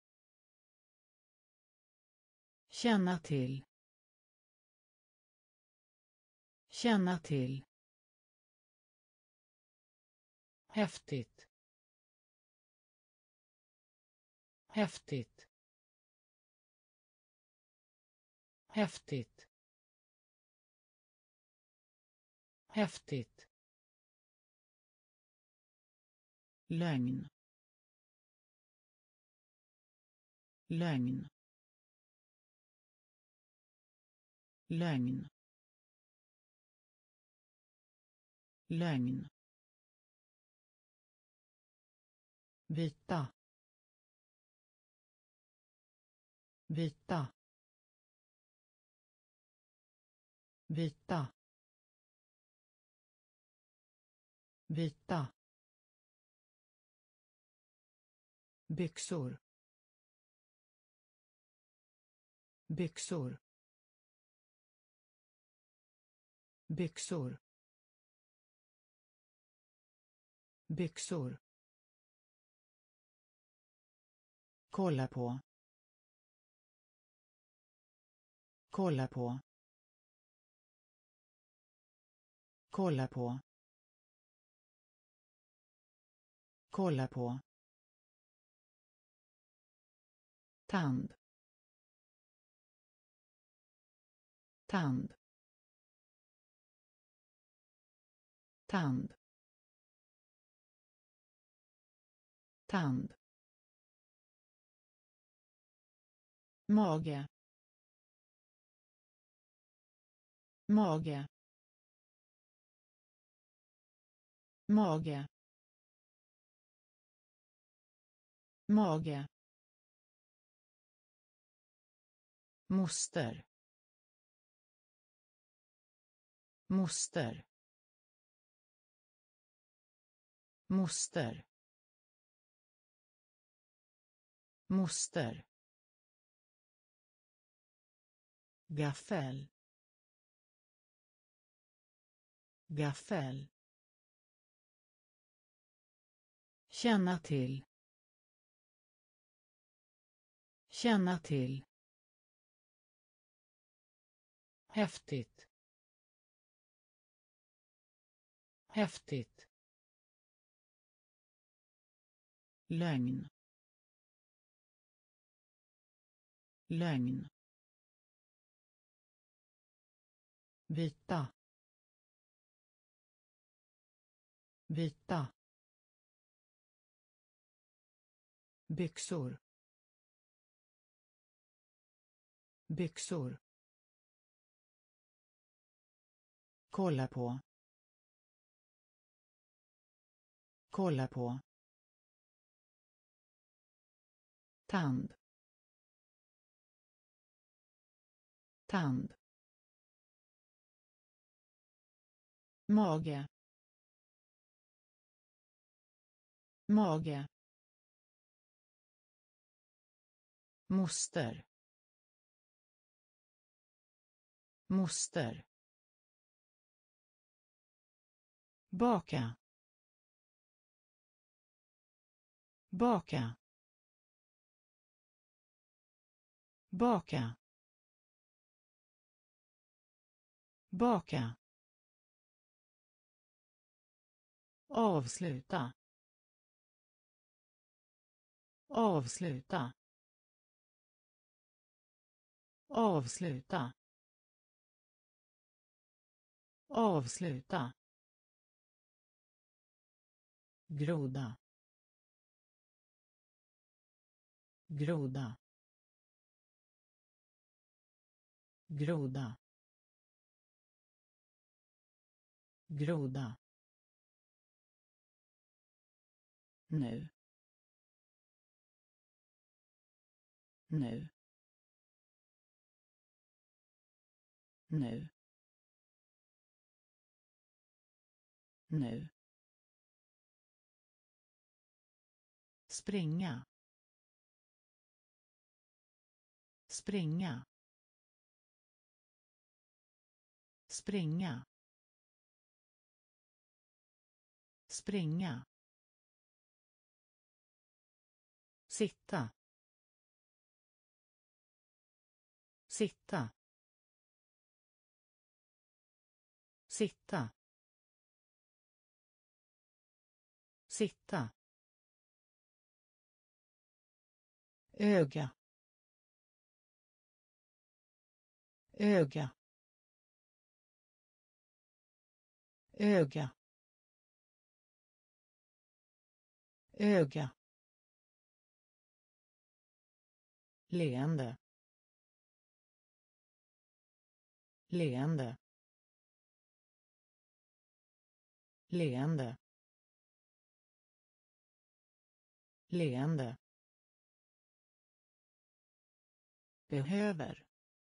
Känna till. Känna till. Häftigt. Häftigt. Häftigt. Häftigt. Lögn. Lögn. Lögn. Lögn. Vita. Vita. Vita. Vita. Byxor. Byxor. Byxor. Byxor. Kolla på. Kolla på. Kolla på. Kolla på. Tand. Tand. Tand. Tand. Mage. Mage. Mage. Mage. Moster. Moster. Moster. Moster. Gaffel. Gaffel. Känna till. Känna till. Häftigt. Häftigt. Lögn. Lögn. Vita. Vita. Byxor. Byxor. Kolla på. Kolla på. Tand. Tand. Mage. Mage. Moster. Moster. Baka. Baka. Baka. Baka. Avsluta. Avsluta. Avsluta. Avsluta. Groda. Groda. Groda. Groda. Nu. Nu. Nu. nu, springa, springa, springa, springa, sitta, sitta, sitta, sitta, öga, öga, öga, öga, leende, leende, leende, leende, behöver,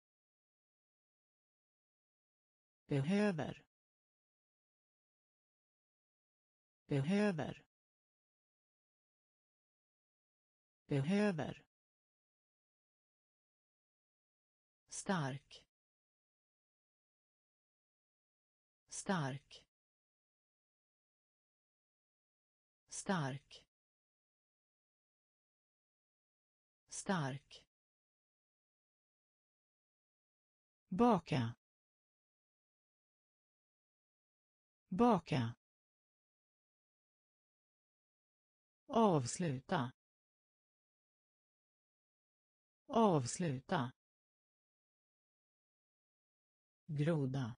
behöver, behöver, behöver, stark, stark, stark, stark, baka, baka, avsluta, avsluta, groda,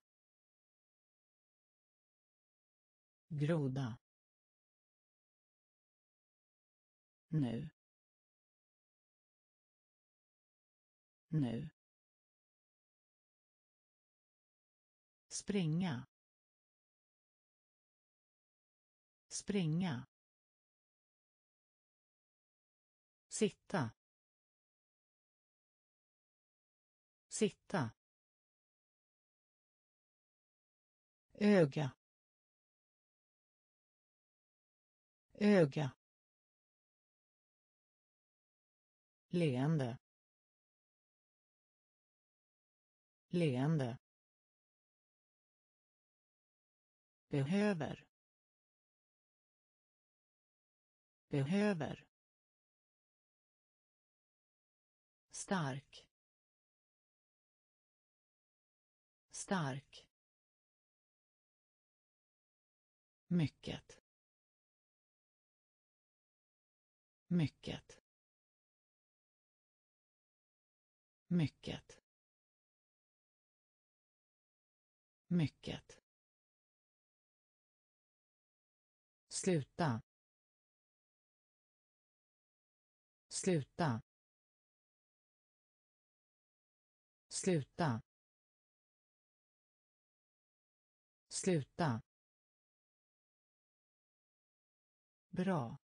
groda, nu, nu, springa, springa, sitta, sitta, öga, öga, leende, leende, behöver, behöver, stark, stark, mycket, mycket, mycket, mycket, sluta, sluta, sluta, sluta, bra,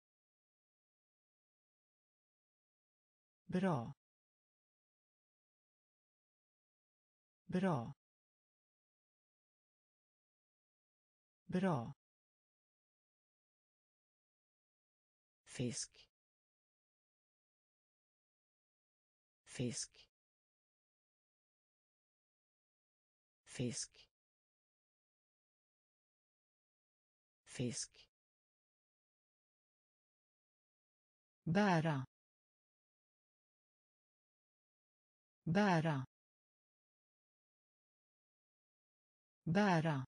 bra, bra, bra, fisk, fisk, fisk, fisk, bära, bära, bära,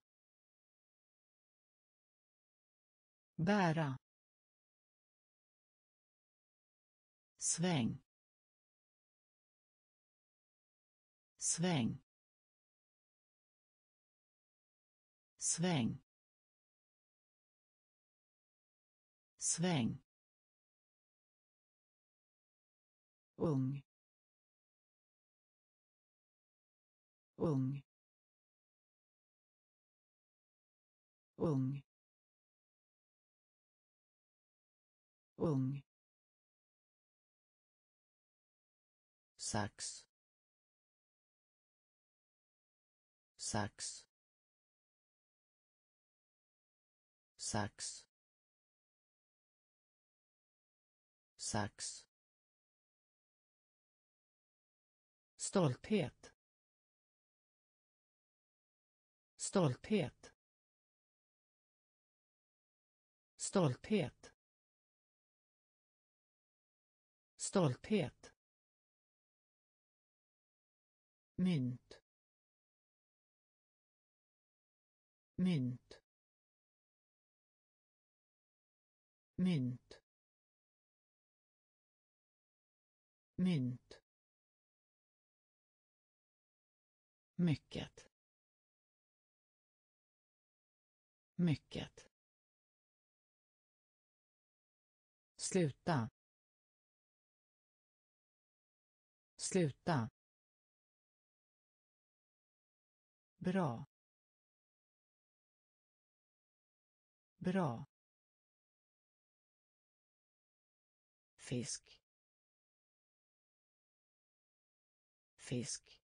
bära, sväng, sväng, sväng, sväng, ung, ung, ung, ung, sax, sax, sax, sax, stolthet, stolthet, stolthet, stolthet, mynt, mynt, mynt, mynt, mycket, mycket, sluta, sluta, bra, bra, fisk, fisk,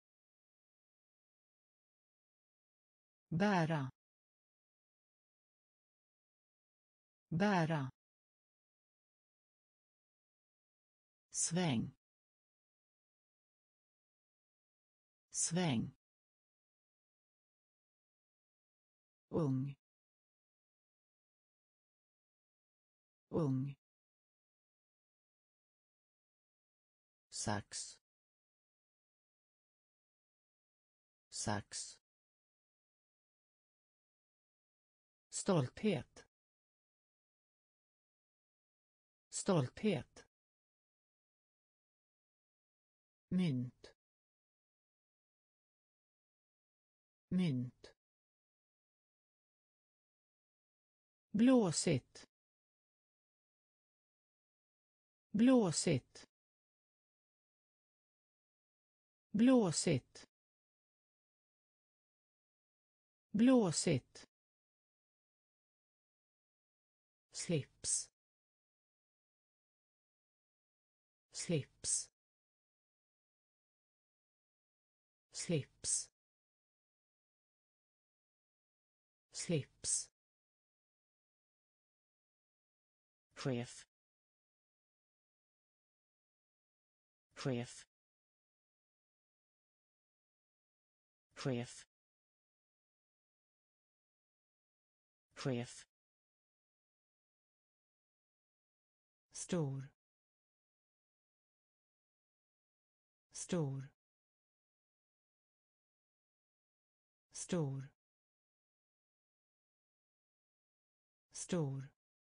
bära, bära, sväng, sväng, ung, ung, sax, sax, stolthet, stolthet, mynt, mynt, blåsigt, blåsigt, blåsigt, blåsigt, slips, slips, slips, slips, chef, chef, chef, chef, stor, stor, stor, stor,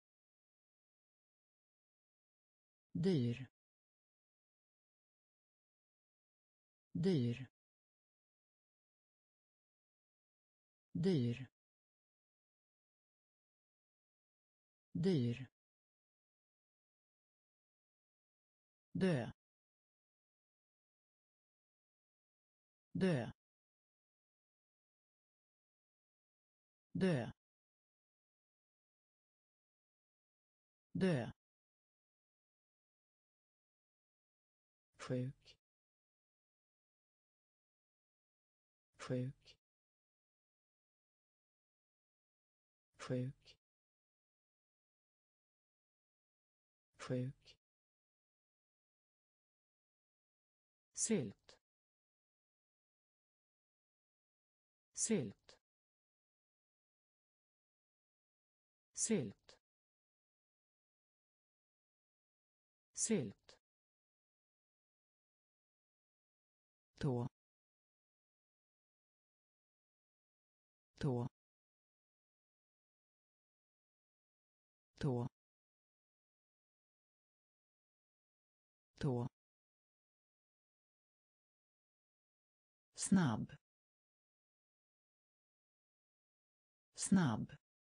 dyr, dyr, dyr, dyr, dö, dö, dö, dö, sjuk, sjuk, sjuk, sjuk, sylt, sylt, sylt, sylt, tå, tå, tå, tå, snabb, snabb,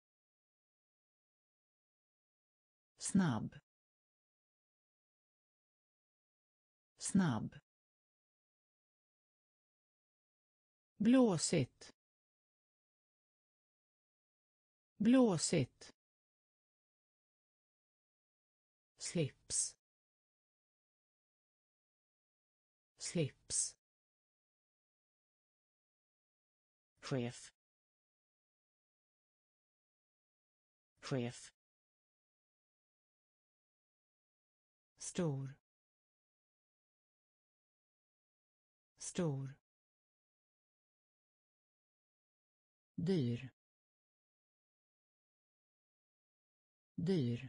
snabb, snabb, blåsigt, blåsigt, slips, slips, chef, chef, stor, stor, dyr, dyr,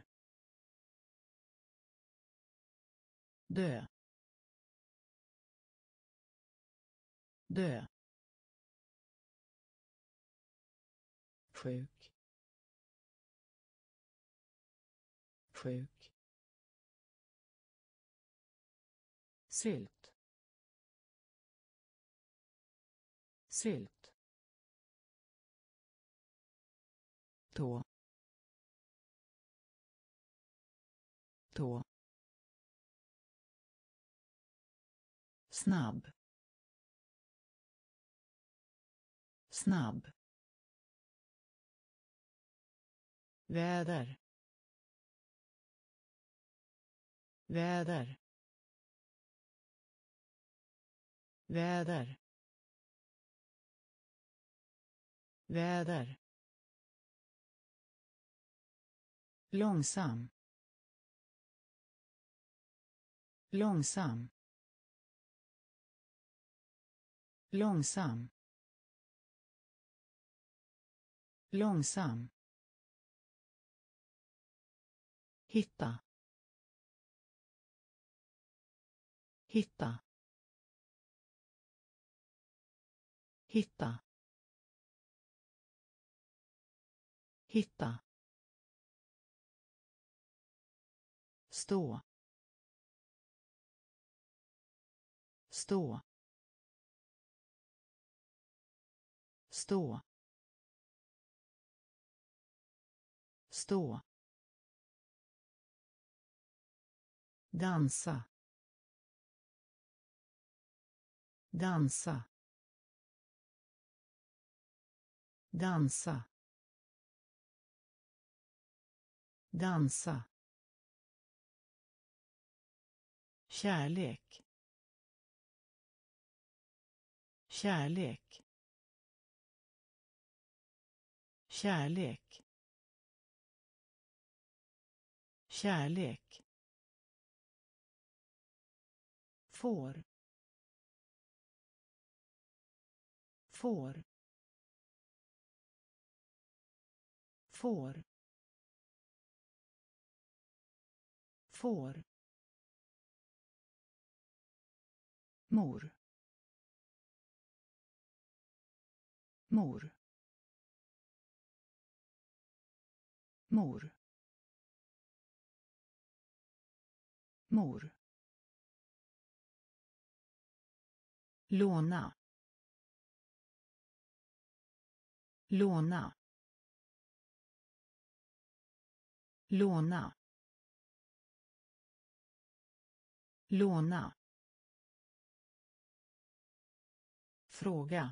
dö, dö, sjuk, sjuk, sylt, sylt, tå, tå, snabb, snabb, väder, väder, väder, väder, långsam, långsam, långsam, långsam, hitta, hitta, hitta, hitta, stå, stå, stå, stå, dansa, dansa, dansa, dansa, kärlek, kärlek, kärlek, kärlek, får, får, får, får, mor, mor, mor, mor, låna, låna, låna, låna, fråga,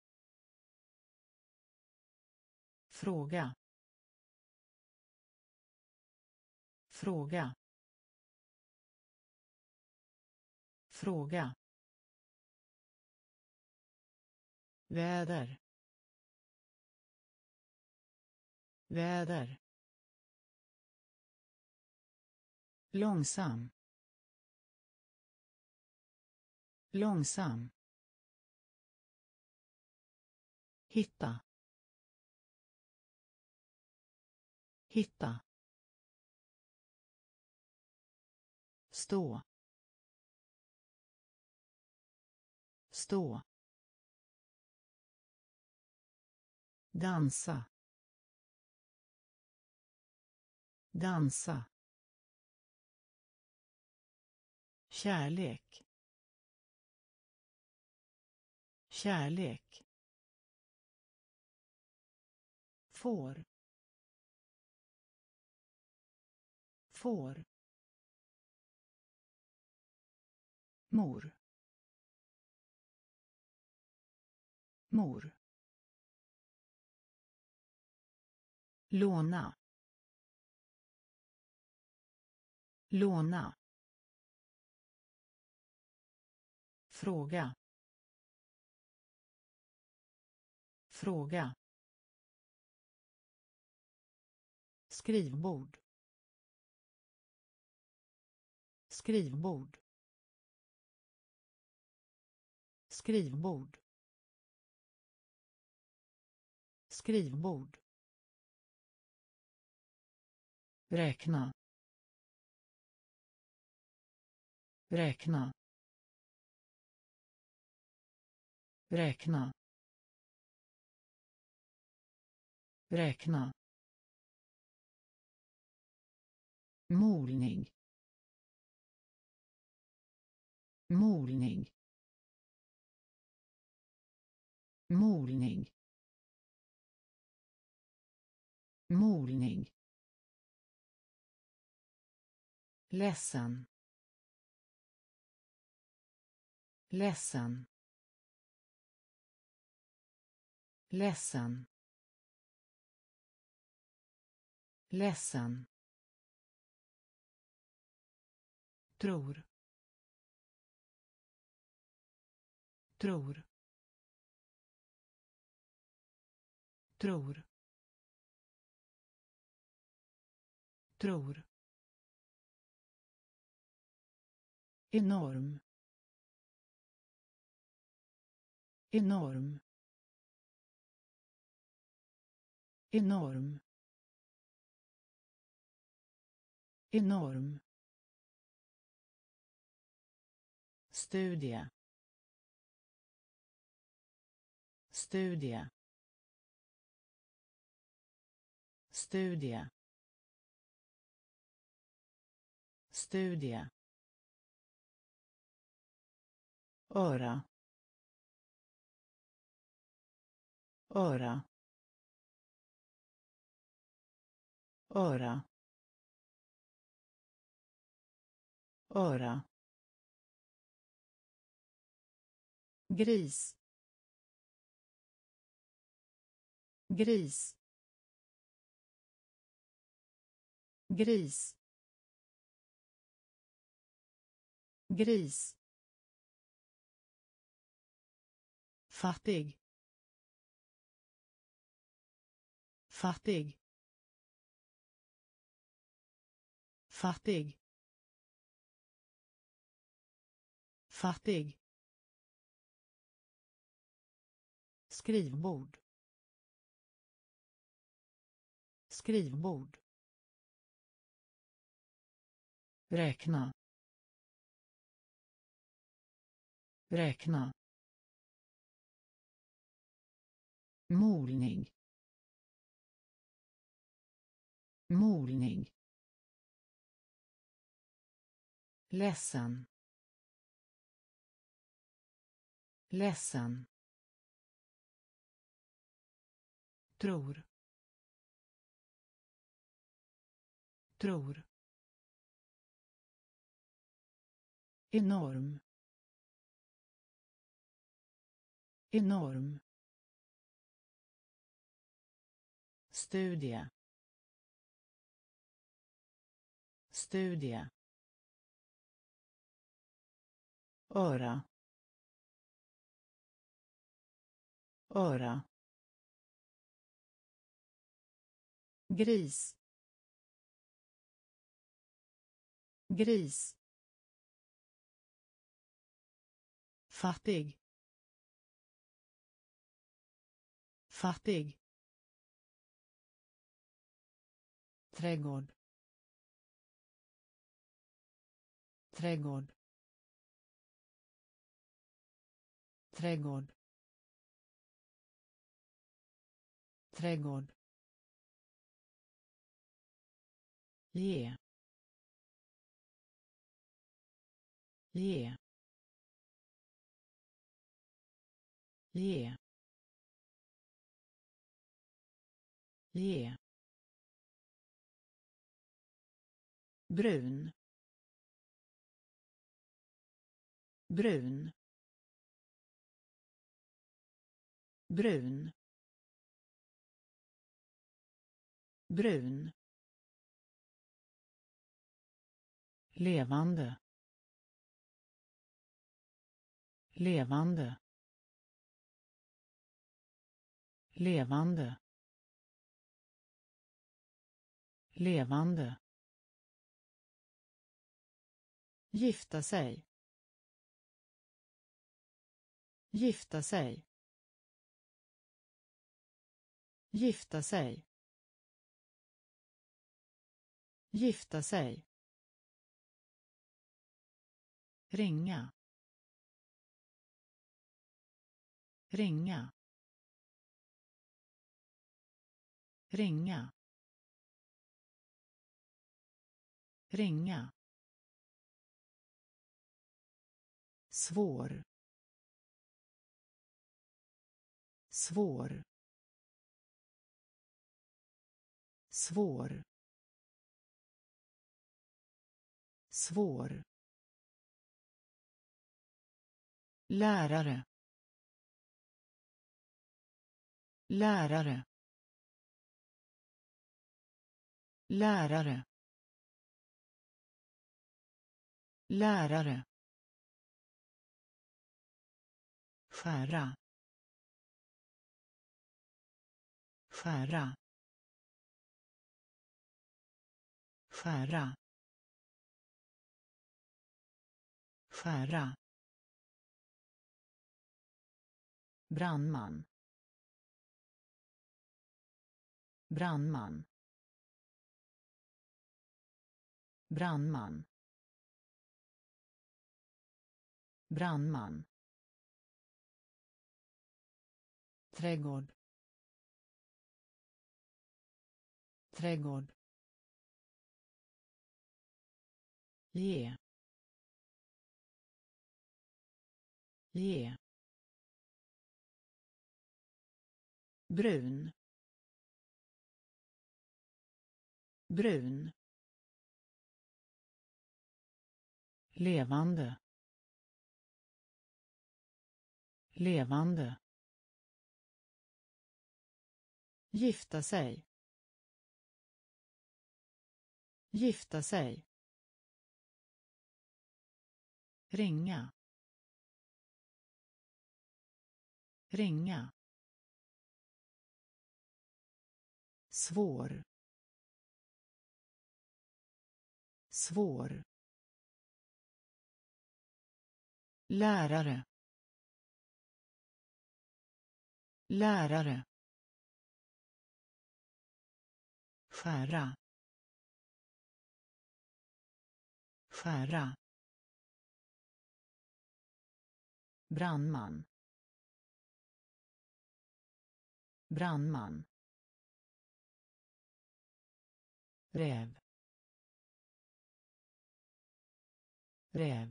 fråga, fråga, fråga, väder, väder, långsam, långsam, hitta, hitta, stå, stå, dansa, dansa, kärlek, kärlek, får, får, mor, mor, låna, låna, fråga, fråga, skrivbord, skrivbord, skrivbord, skrivbord, räkna, räkna, räkna, räkna, molning, molning, molning, molning, ledsen, ledsen, ledsen, ledsen, tror, tror, tror, tror, enorm, enorm, enorm, enorm, studie, studie, studie, studie, öra, öra, öra, öra, gris, gris, gris, gris, fattig, fattig, fattig, fattig, skrivbord, skrivbord, räkna, räkna, molning, molning, ledsen, ledsen, tror, tror, enorm, enorm, studie, studie, öra, öra, gris, gris, fattig, fattig, trädgård, trädgård, trädgård, trädgård, ge, ge, ge, ge, brun, brun, brun, brun, levande, levande, levande, levande, gifta sig, gifta sig, gifta sig, gifta sig, ringa, ringa, ringa, ringa, svår, svår, svår, svår, lärare, lärare, lärare, lärare, skära, skära, skära, skära, brandman, brandman, brandman, brandman, trädgård, trädgård, ge, ge, brun, brun, levande, levande, gifta sig, gifta sig, ringa, ringa, svår, svår, lärare, lärare, skära, skära, brandman, brandman, räv, räv,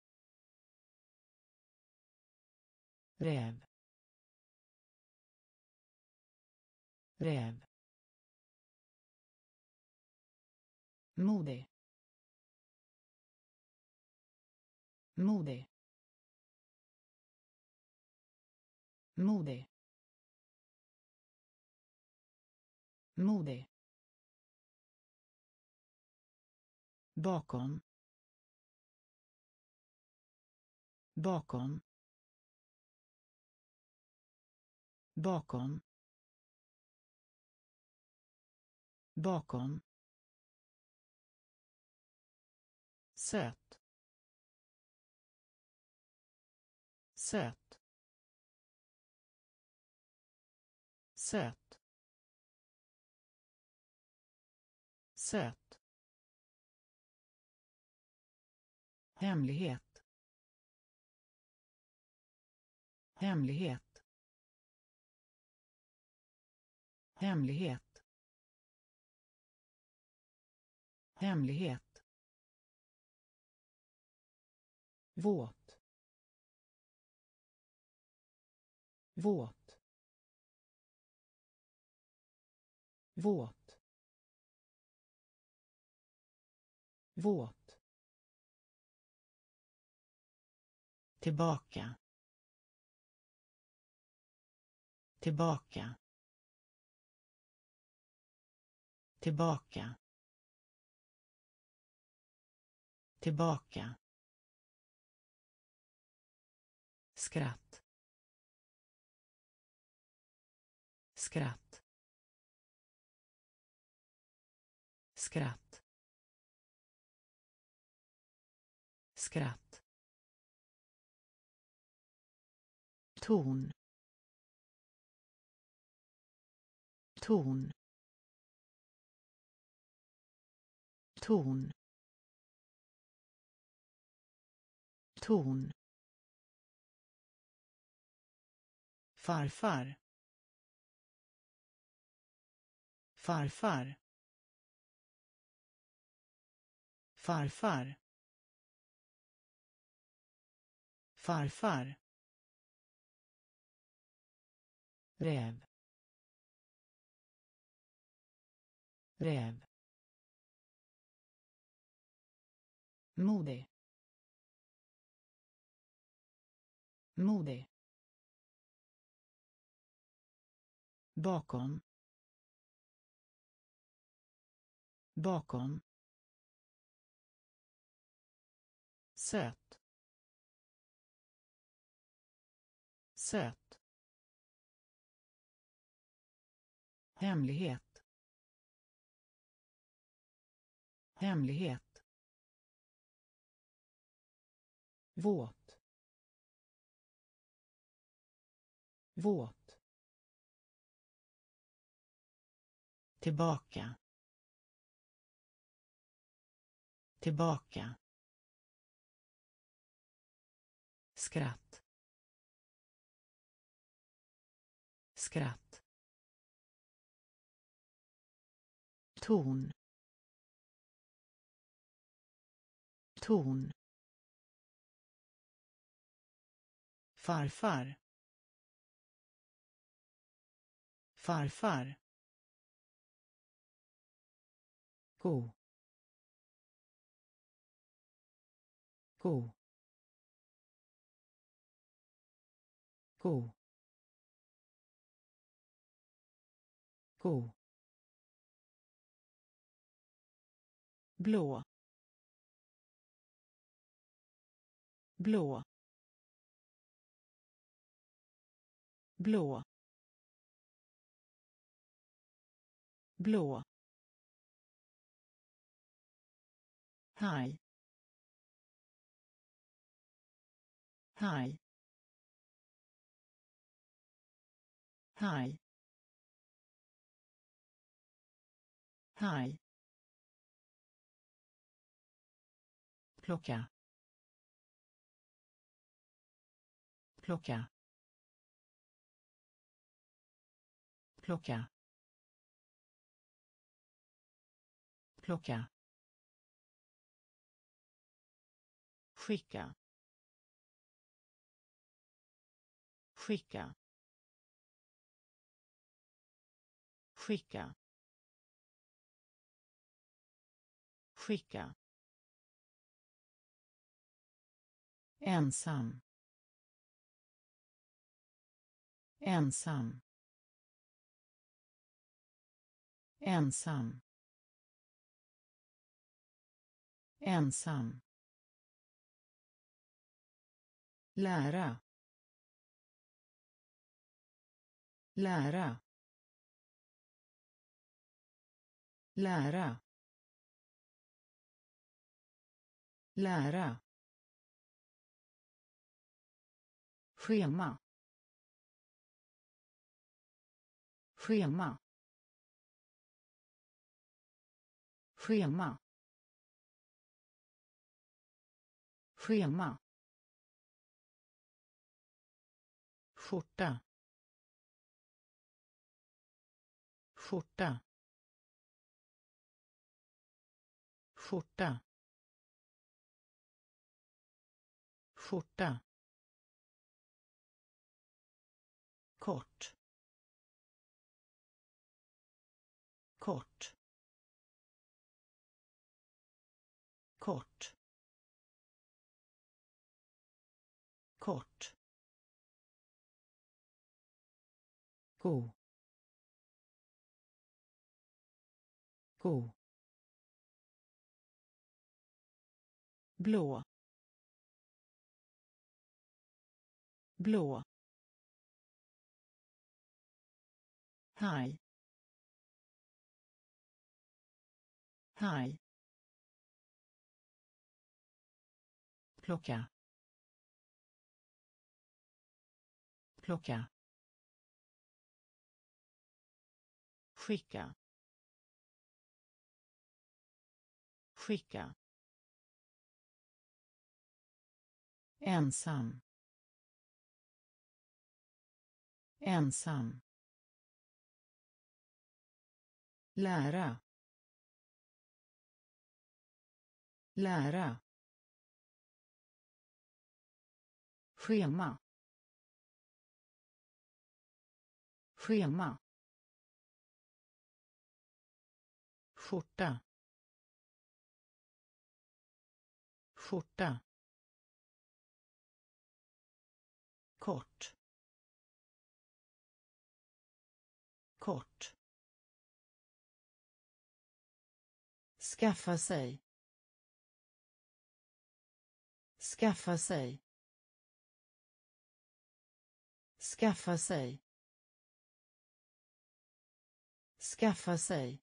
räv, räv, modig, modig, modig, modig, bakom, bakom, bakom, bakom, söt, söt, söt, söt, hemlighet, hemlighet, hemlighet, hemlighet, våt, våt, våt, våt, tillbaka, tillbaka, tillbaka, tillbaka, skratt, skratt, skratt, skratt, ton, ton, ton, ton, farfar, farfar, farfar, farfar, räv, räv, modig, modig, bakom, bakom, söt, söt, hemlighet, hemlighet, våt, våt, tillbaka, tillbaka, skratt, skratt, ton, ton, farfar, farfar, go, go, go, go, blå, blå, blå, blå, haj, haj, haj, haj, plocka, plocka, plocka, plocka, skicka, skicka, skicka, skicka, ensam, ensam, ensam, ensam, lära, lära, lära, lära, schema, schema, schema, schema, skjorta, skjorta, skjorta, skjorta, kort, kort, kort, kort, go, go, blå, blå, haj, detalj, plocka, plocka, skicka, skicka, ensam, ensam, lära, lära, schema, schema, skjorta, skjorta, kort, kort, skaffa sig, skaffa sig, skaffa sig, skaffa sig,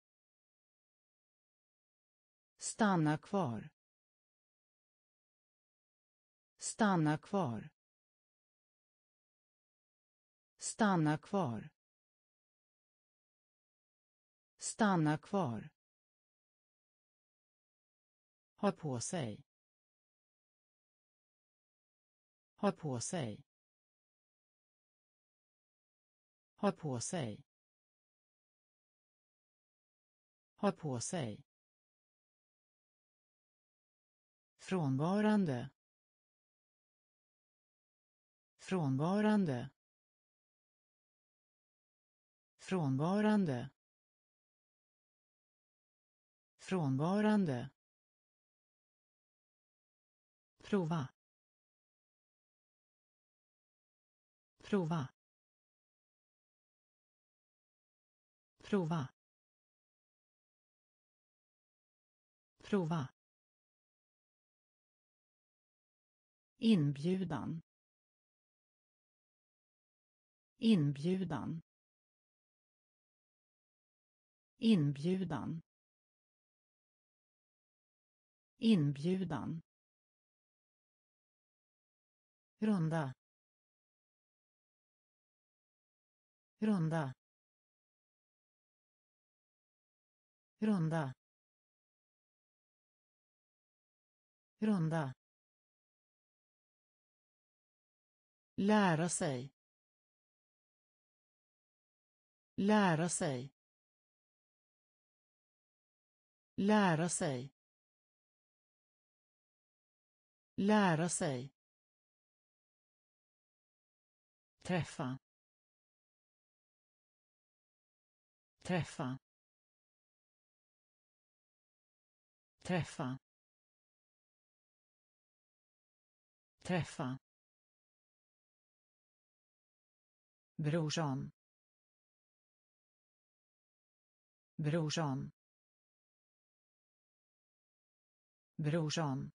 stanna kvar, stanna kvar, stanna kvar, stanna kvar, ha på sig, ha på sig, ha på sig, ha på sig, frånvarande, frånvarande, frånvarande, frånvarande, prova, prova, prova, prova, inbjudan, inbjudan, inbjudan, inbjudan, runda, runda, runda, runda, lära sig, lära sig, lära sig, lära sig, träffa, träffa, träffa, träffa, brorsan, brorsan, brorsan,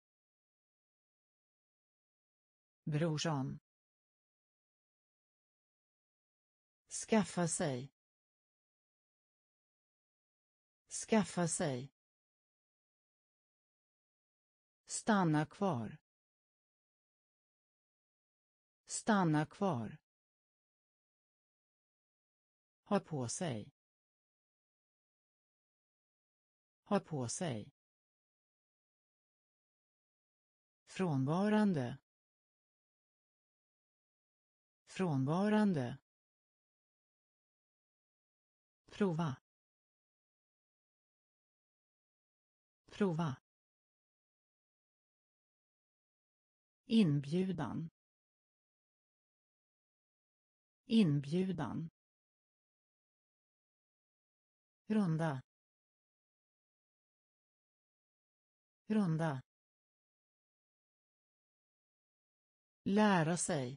brorsan, skaffa sig, skaffa sig, stanna kvar, stanna kvar, ha på sig, ha på sig, frånvarande, frånvarande, prova, prova, inbjudan, inbjudan, runda, runda, lära sig,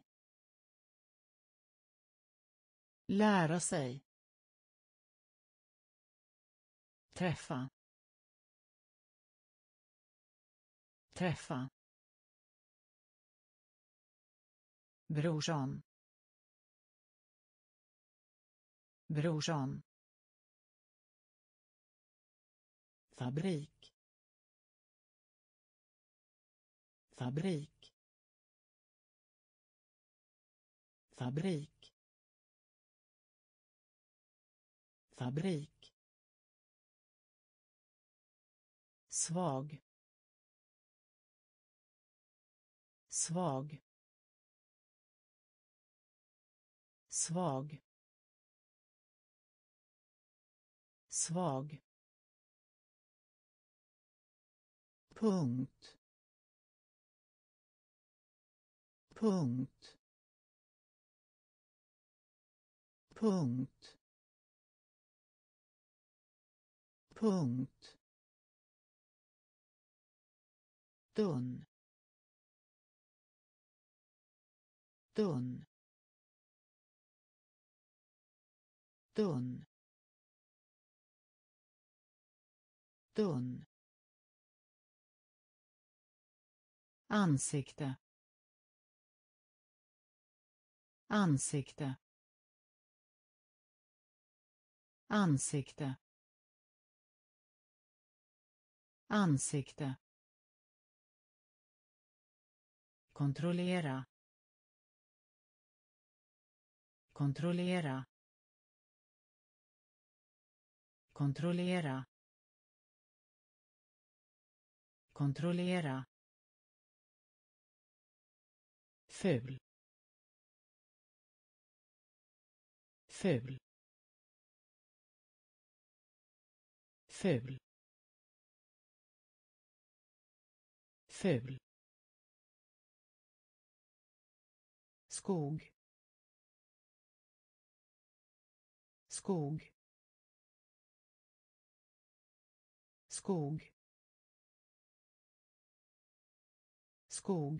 lära sig, träffa, träffa, brorsan, brorsan, fabrik, fabrik, fabrik, fabrik, svag, svag, svag, svag, punkt, punkt, punkt, punkt, tunn, tunn, tunn, tunn, ansikte, ansikte, ansikte, ansikte, kontrollera, kontrollera, kontrollera, kontrollera, ful, ful, ful, ful, skog, skog, skog, skog,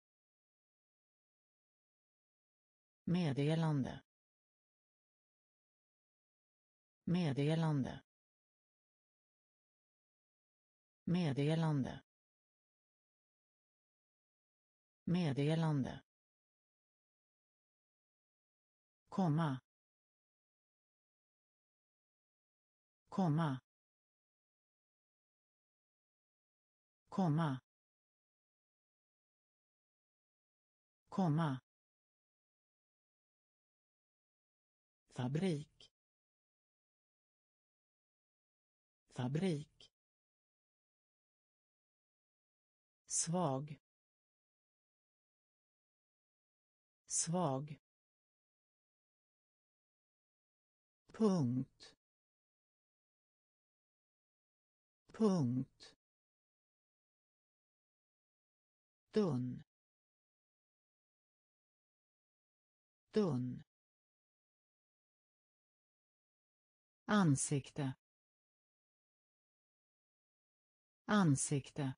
meddelande, meddelande, meddelande, meddelande, komma, komma, komma, komma, fabrik, fabrik, svag, svag, punkt, punkt, tunn, tunn, ansikte, ansikte,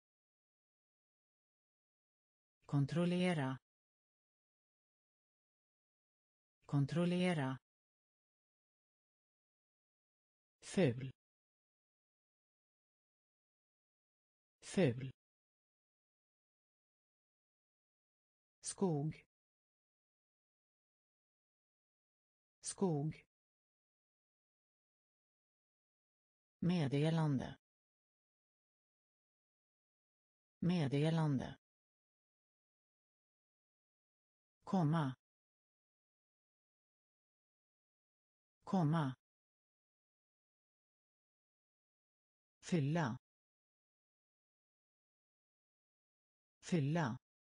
kontrollera, kontrollera, ful, ful, skog, skog, meddelande, meddelande, komma, komma, fylla, fylla,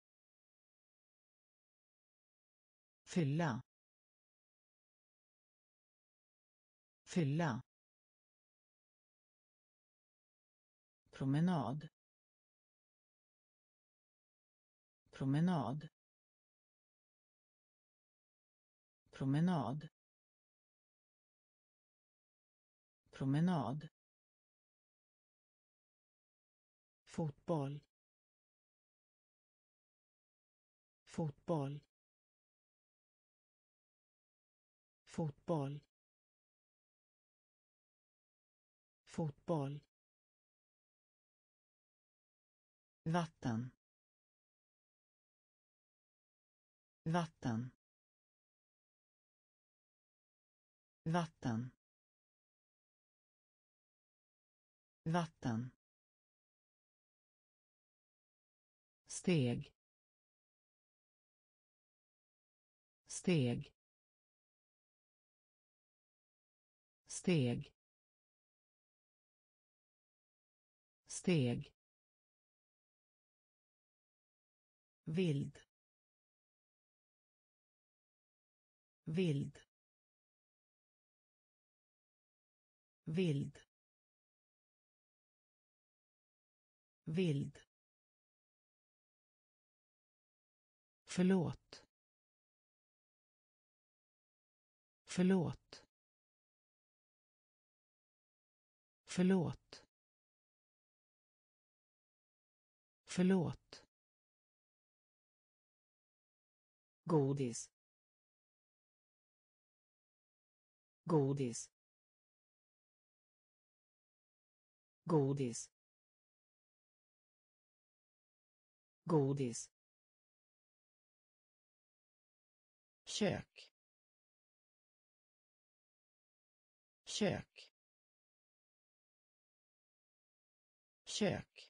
fylla, fylla, promenad, promenad, promenad, promenad, fotboll, fotboll, fotboll, fotboll, vatten, vatten, vatten, vatten, steg, steg, steg, steg, vild, vild, vild, vild, förlåt, förlåt, förlåt, förlåt, godis, godis, godis, godis, kök, kök, kök,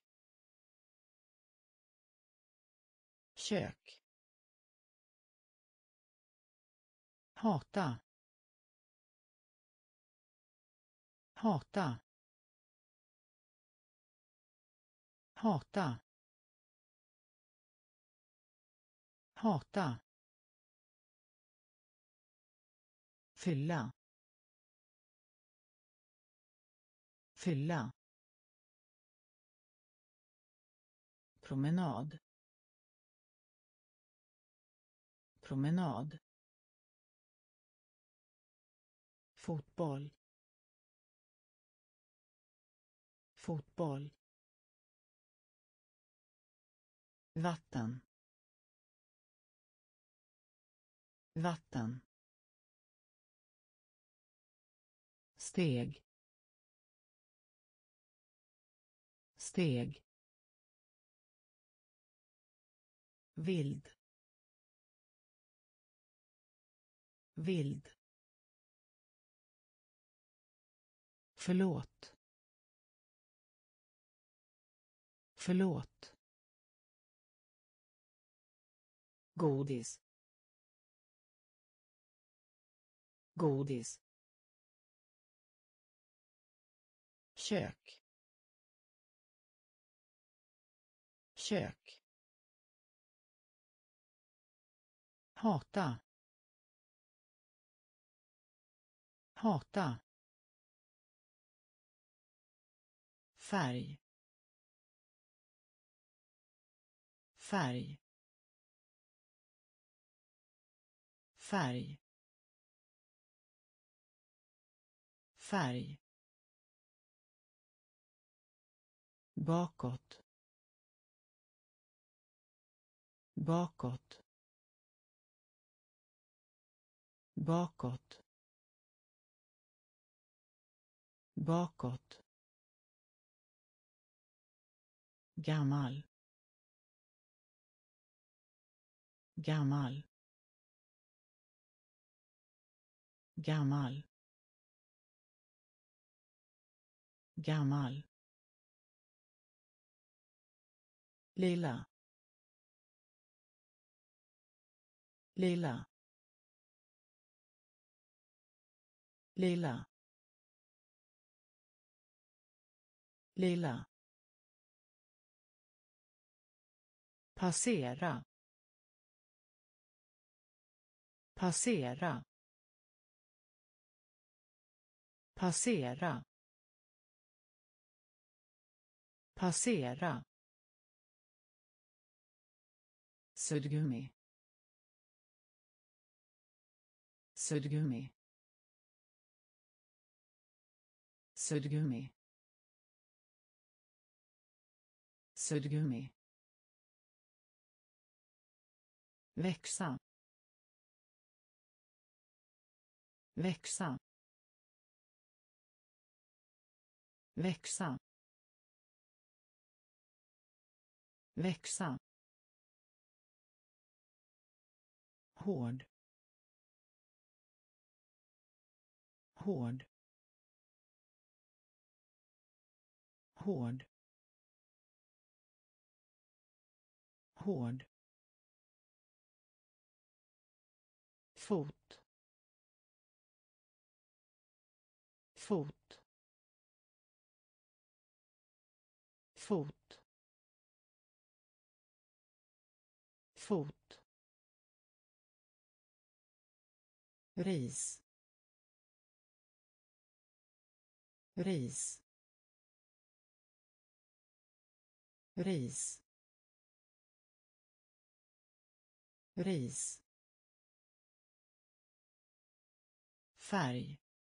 kök, hata, hata, hata, hata, fylla, fylla, promenad, promenad, fotboll, fotboll, vatten, vatten, steg, steg, vild, vild, förlåt, förlåt, godis, godis, kök, kök, hata, hata, färg, färg, färg, färg, bakåt, bakåt, bakåt, bakåt, gammal, gammal, gammal, gammal, lila, lila, lila, lila, passera, passera, passera, passera, suddgummi, suddgummi, suddgummi, suddgummi, växa, växa, växa, växa, hård, hård, hård, hård, fot, fot, fot, fot, ris, ris, ris, ris, färg,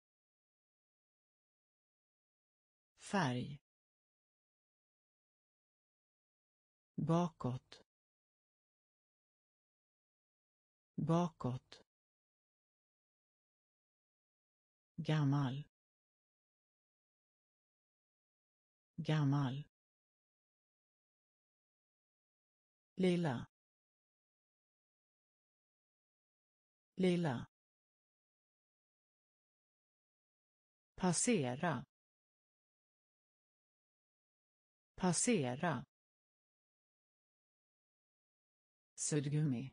färg, bakåt, bakåt, gammal, gammal, lilla, lilla, passera, passera, suddgummi,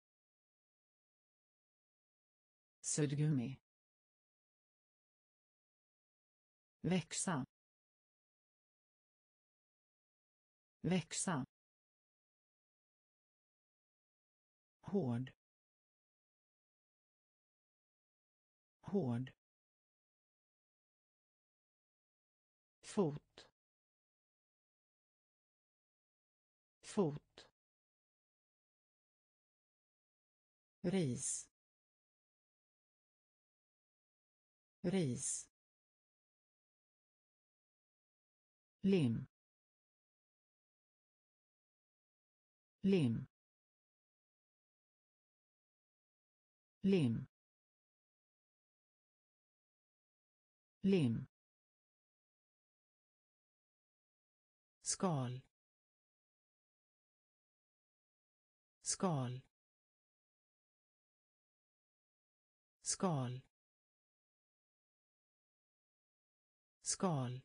suddgummi, växa, växa, hård, hård, fot, fot, ris, ris, lim, lim, lim, lim, skal, skal, skal, skal,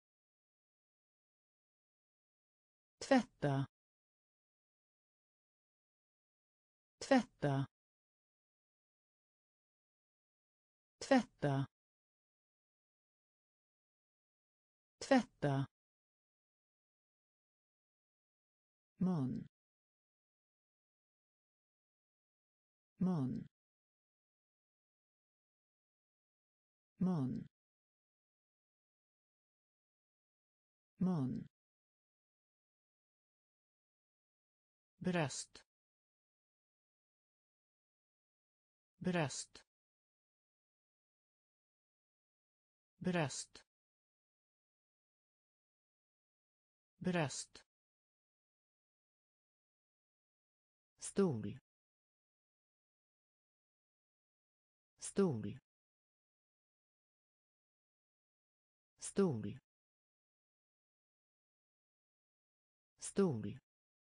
tvätta, tvätta, tvätta, tvätta, mun, mun, mun, mun, bröst, bröst, bröst, bröst, stol, stol, stol, stol,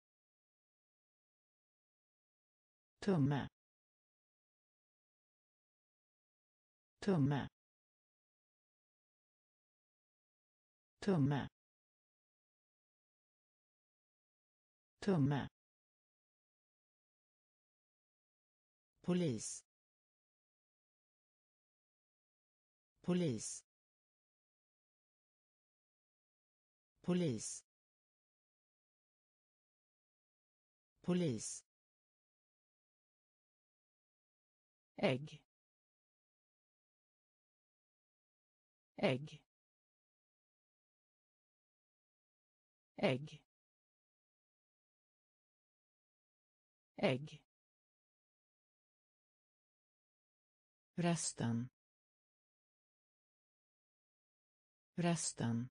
tumme, tumme, tumme, tumme, polis, polis, polis, polis, ägg, ägg, ägg, ägg, resten, resten,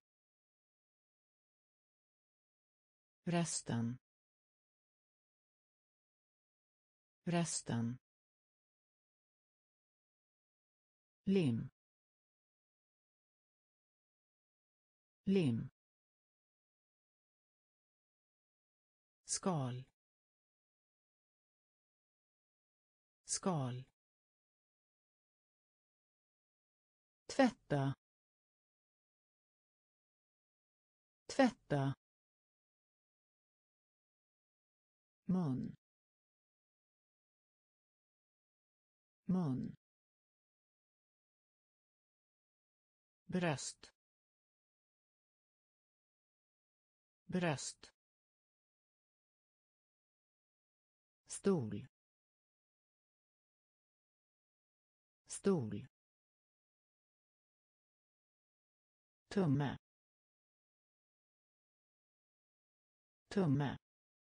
resten, resten, lim, lim, skal, skal, tvätta, tvätta, mun, mun, bröst, bröst, stol, stol, tumme, tumme,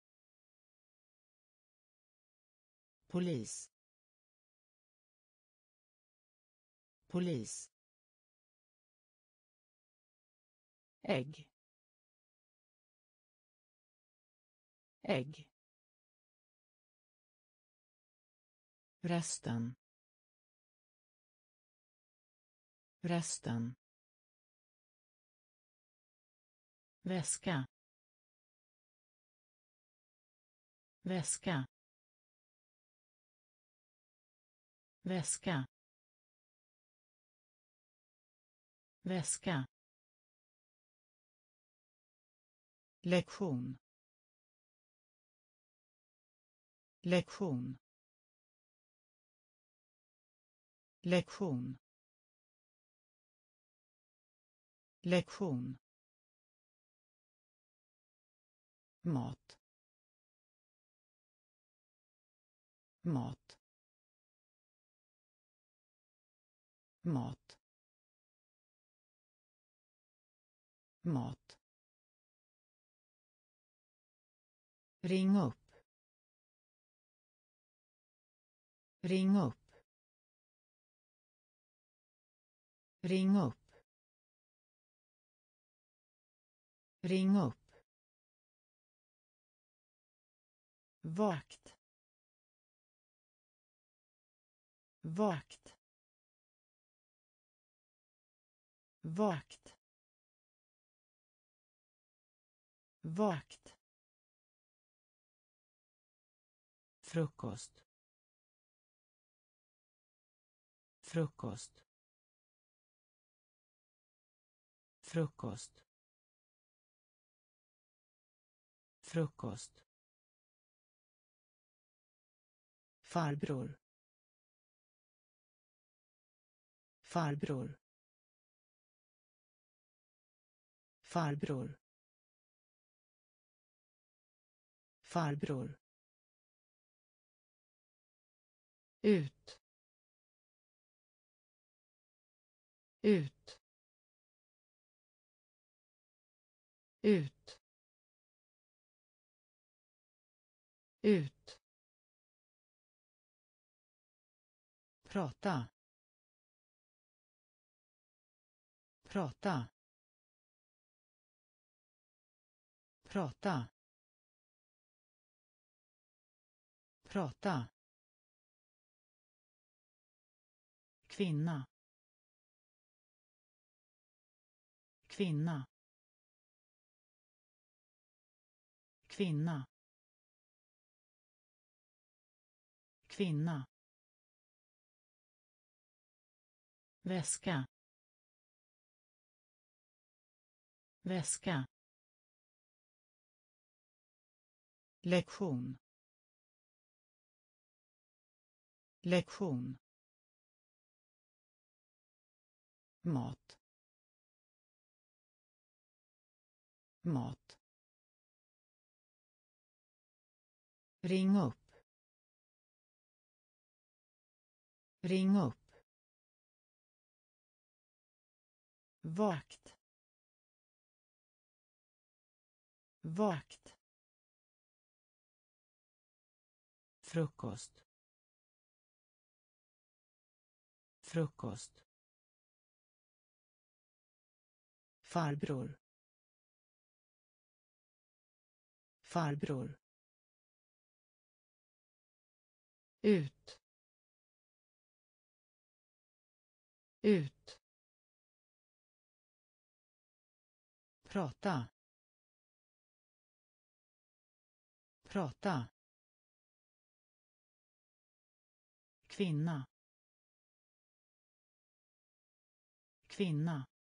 polis, polis, ägg, ägg, resten, resten, väska, väska, väska, väska, lektion, lektion, lektion, lektion, mat, mat, mat, mat, ring upp, ring upp, ring upp, ring upp, vakt, vakt, vakt, vakt, frukost, frukost, frukost, frukost, farbror, farbror, farbror, farbror, ut, ut, ut, ut, prata, prata, prata, prata, kvinna, kvinna, kvinna, kvinna, väska, väska, lektion, lektion, mat, mat, ring upp, ring upp, vakt, vakt, frukost, frukost, farbror, farbror, ut, ut, prata, prata, kvinna, kvinna,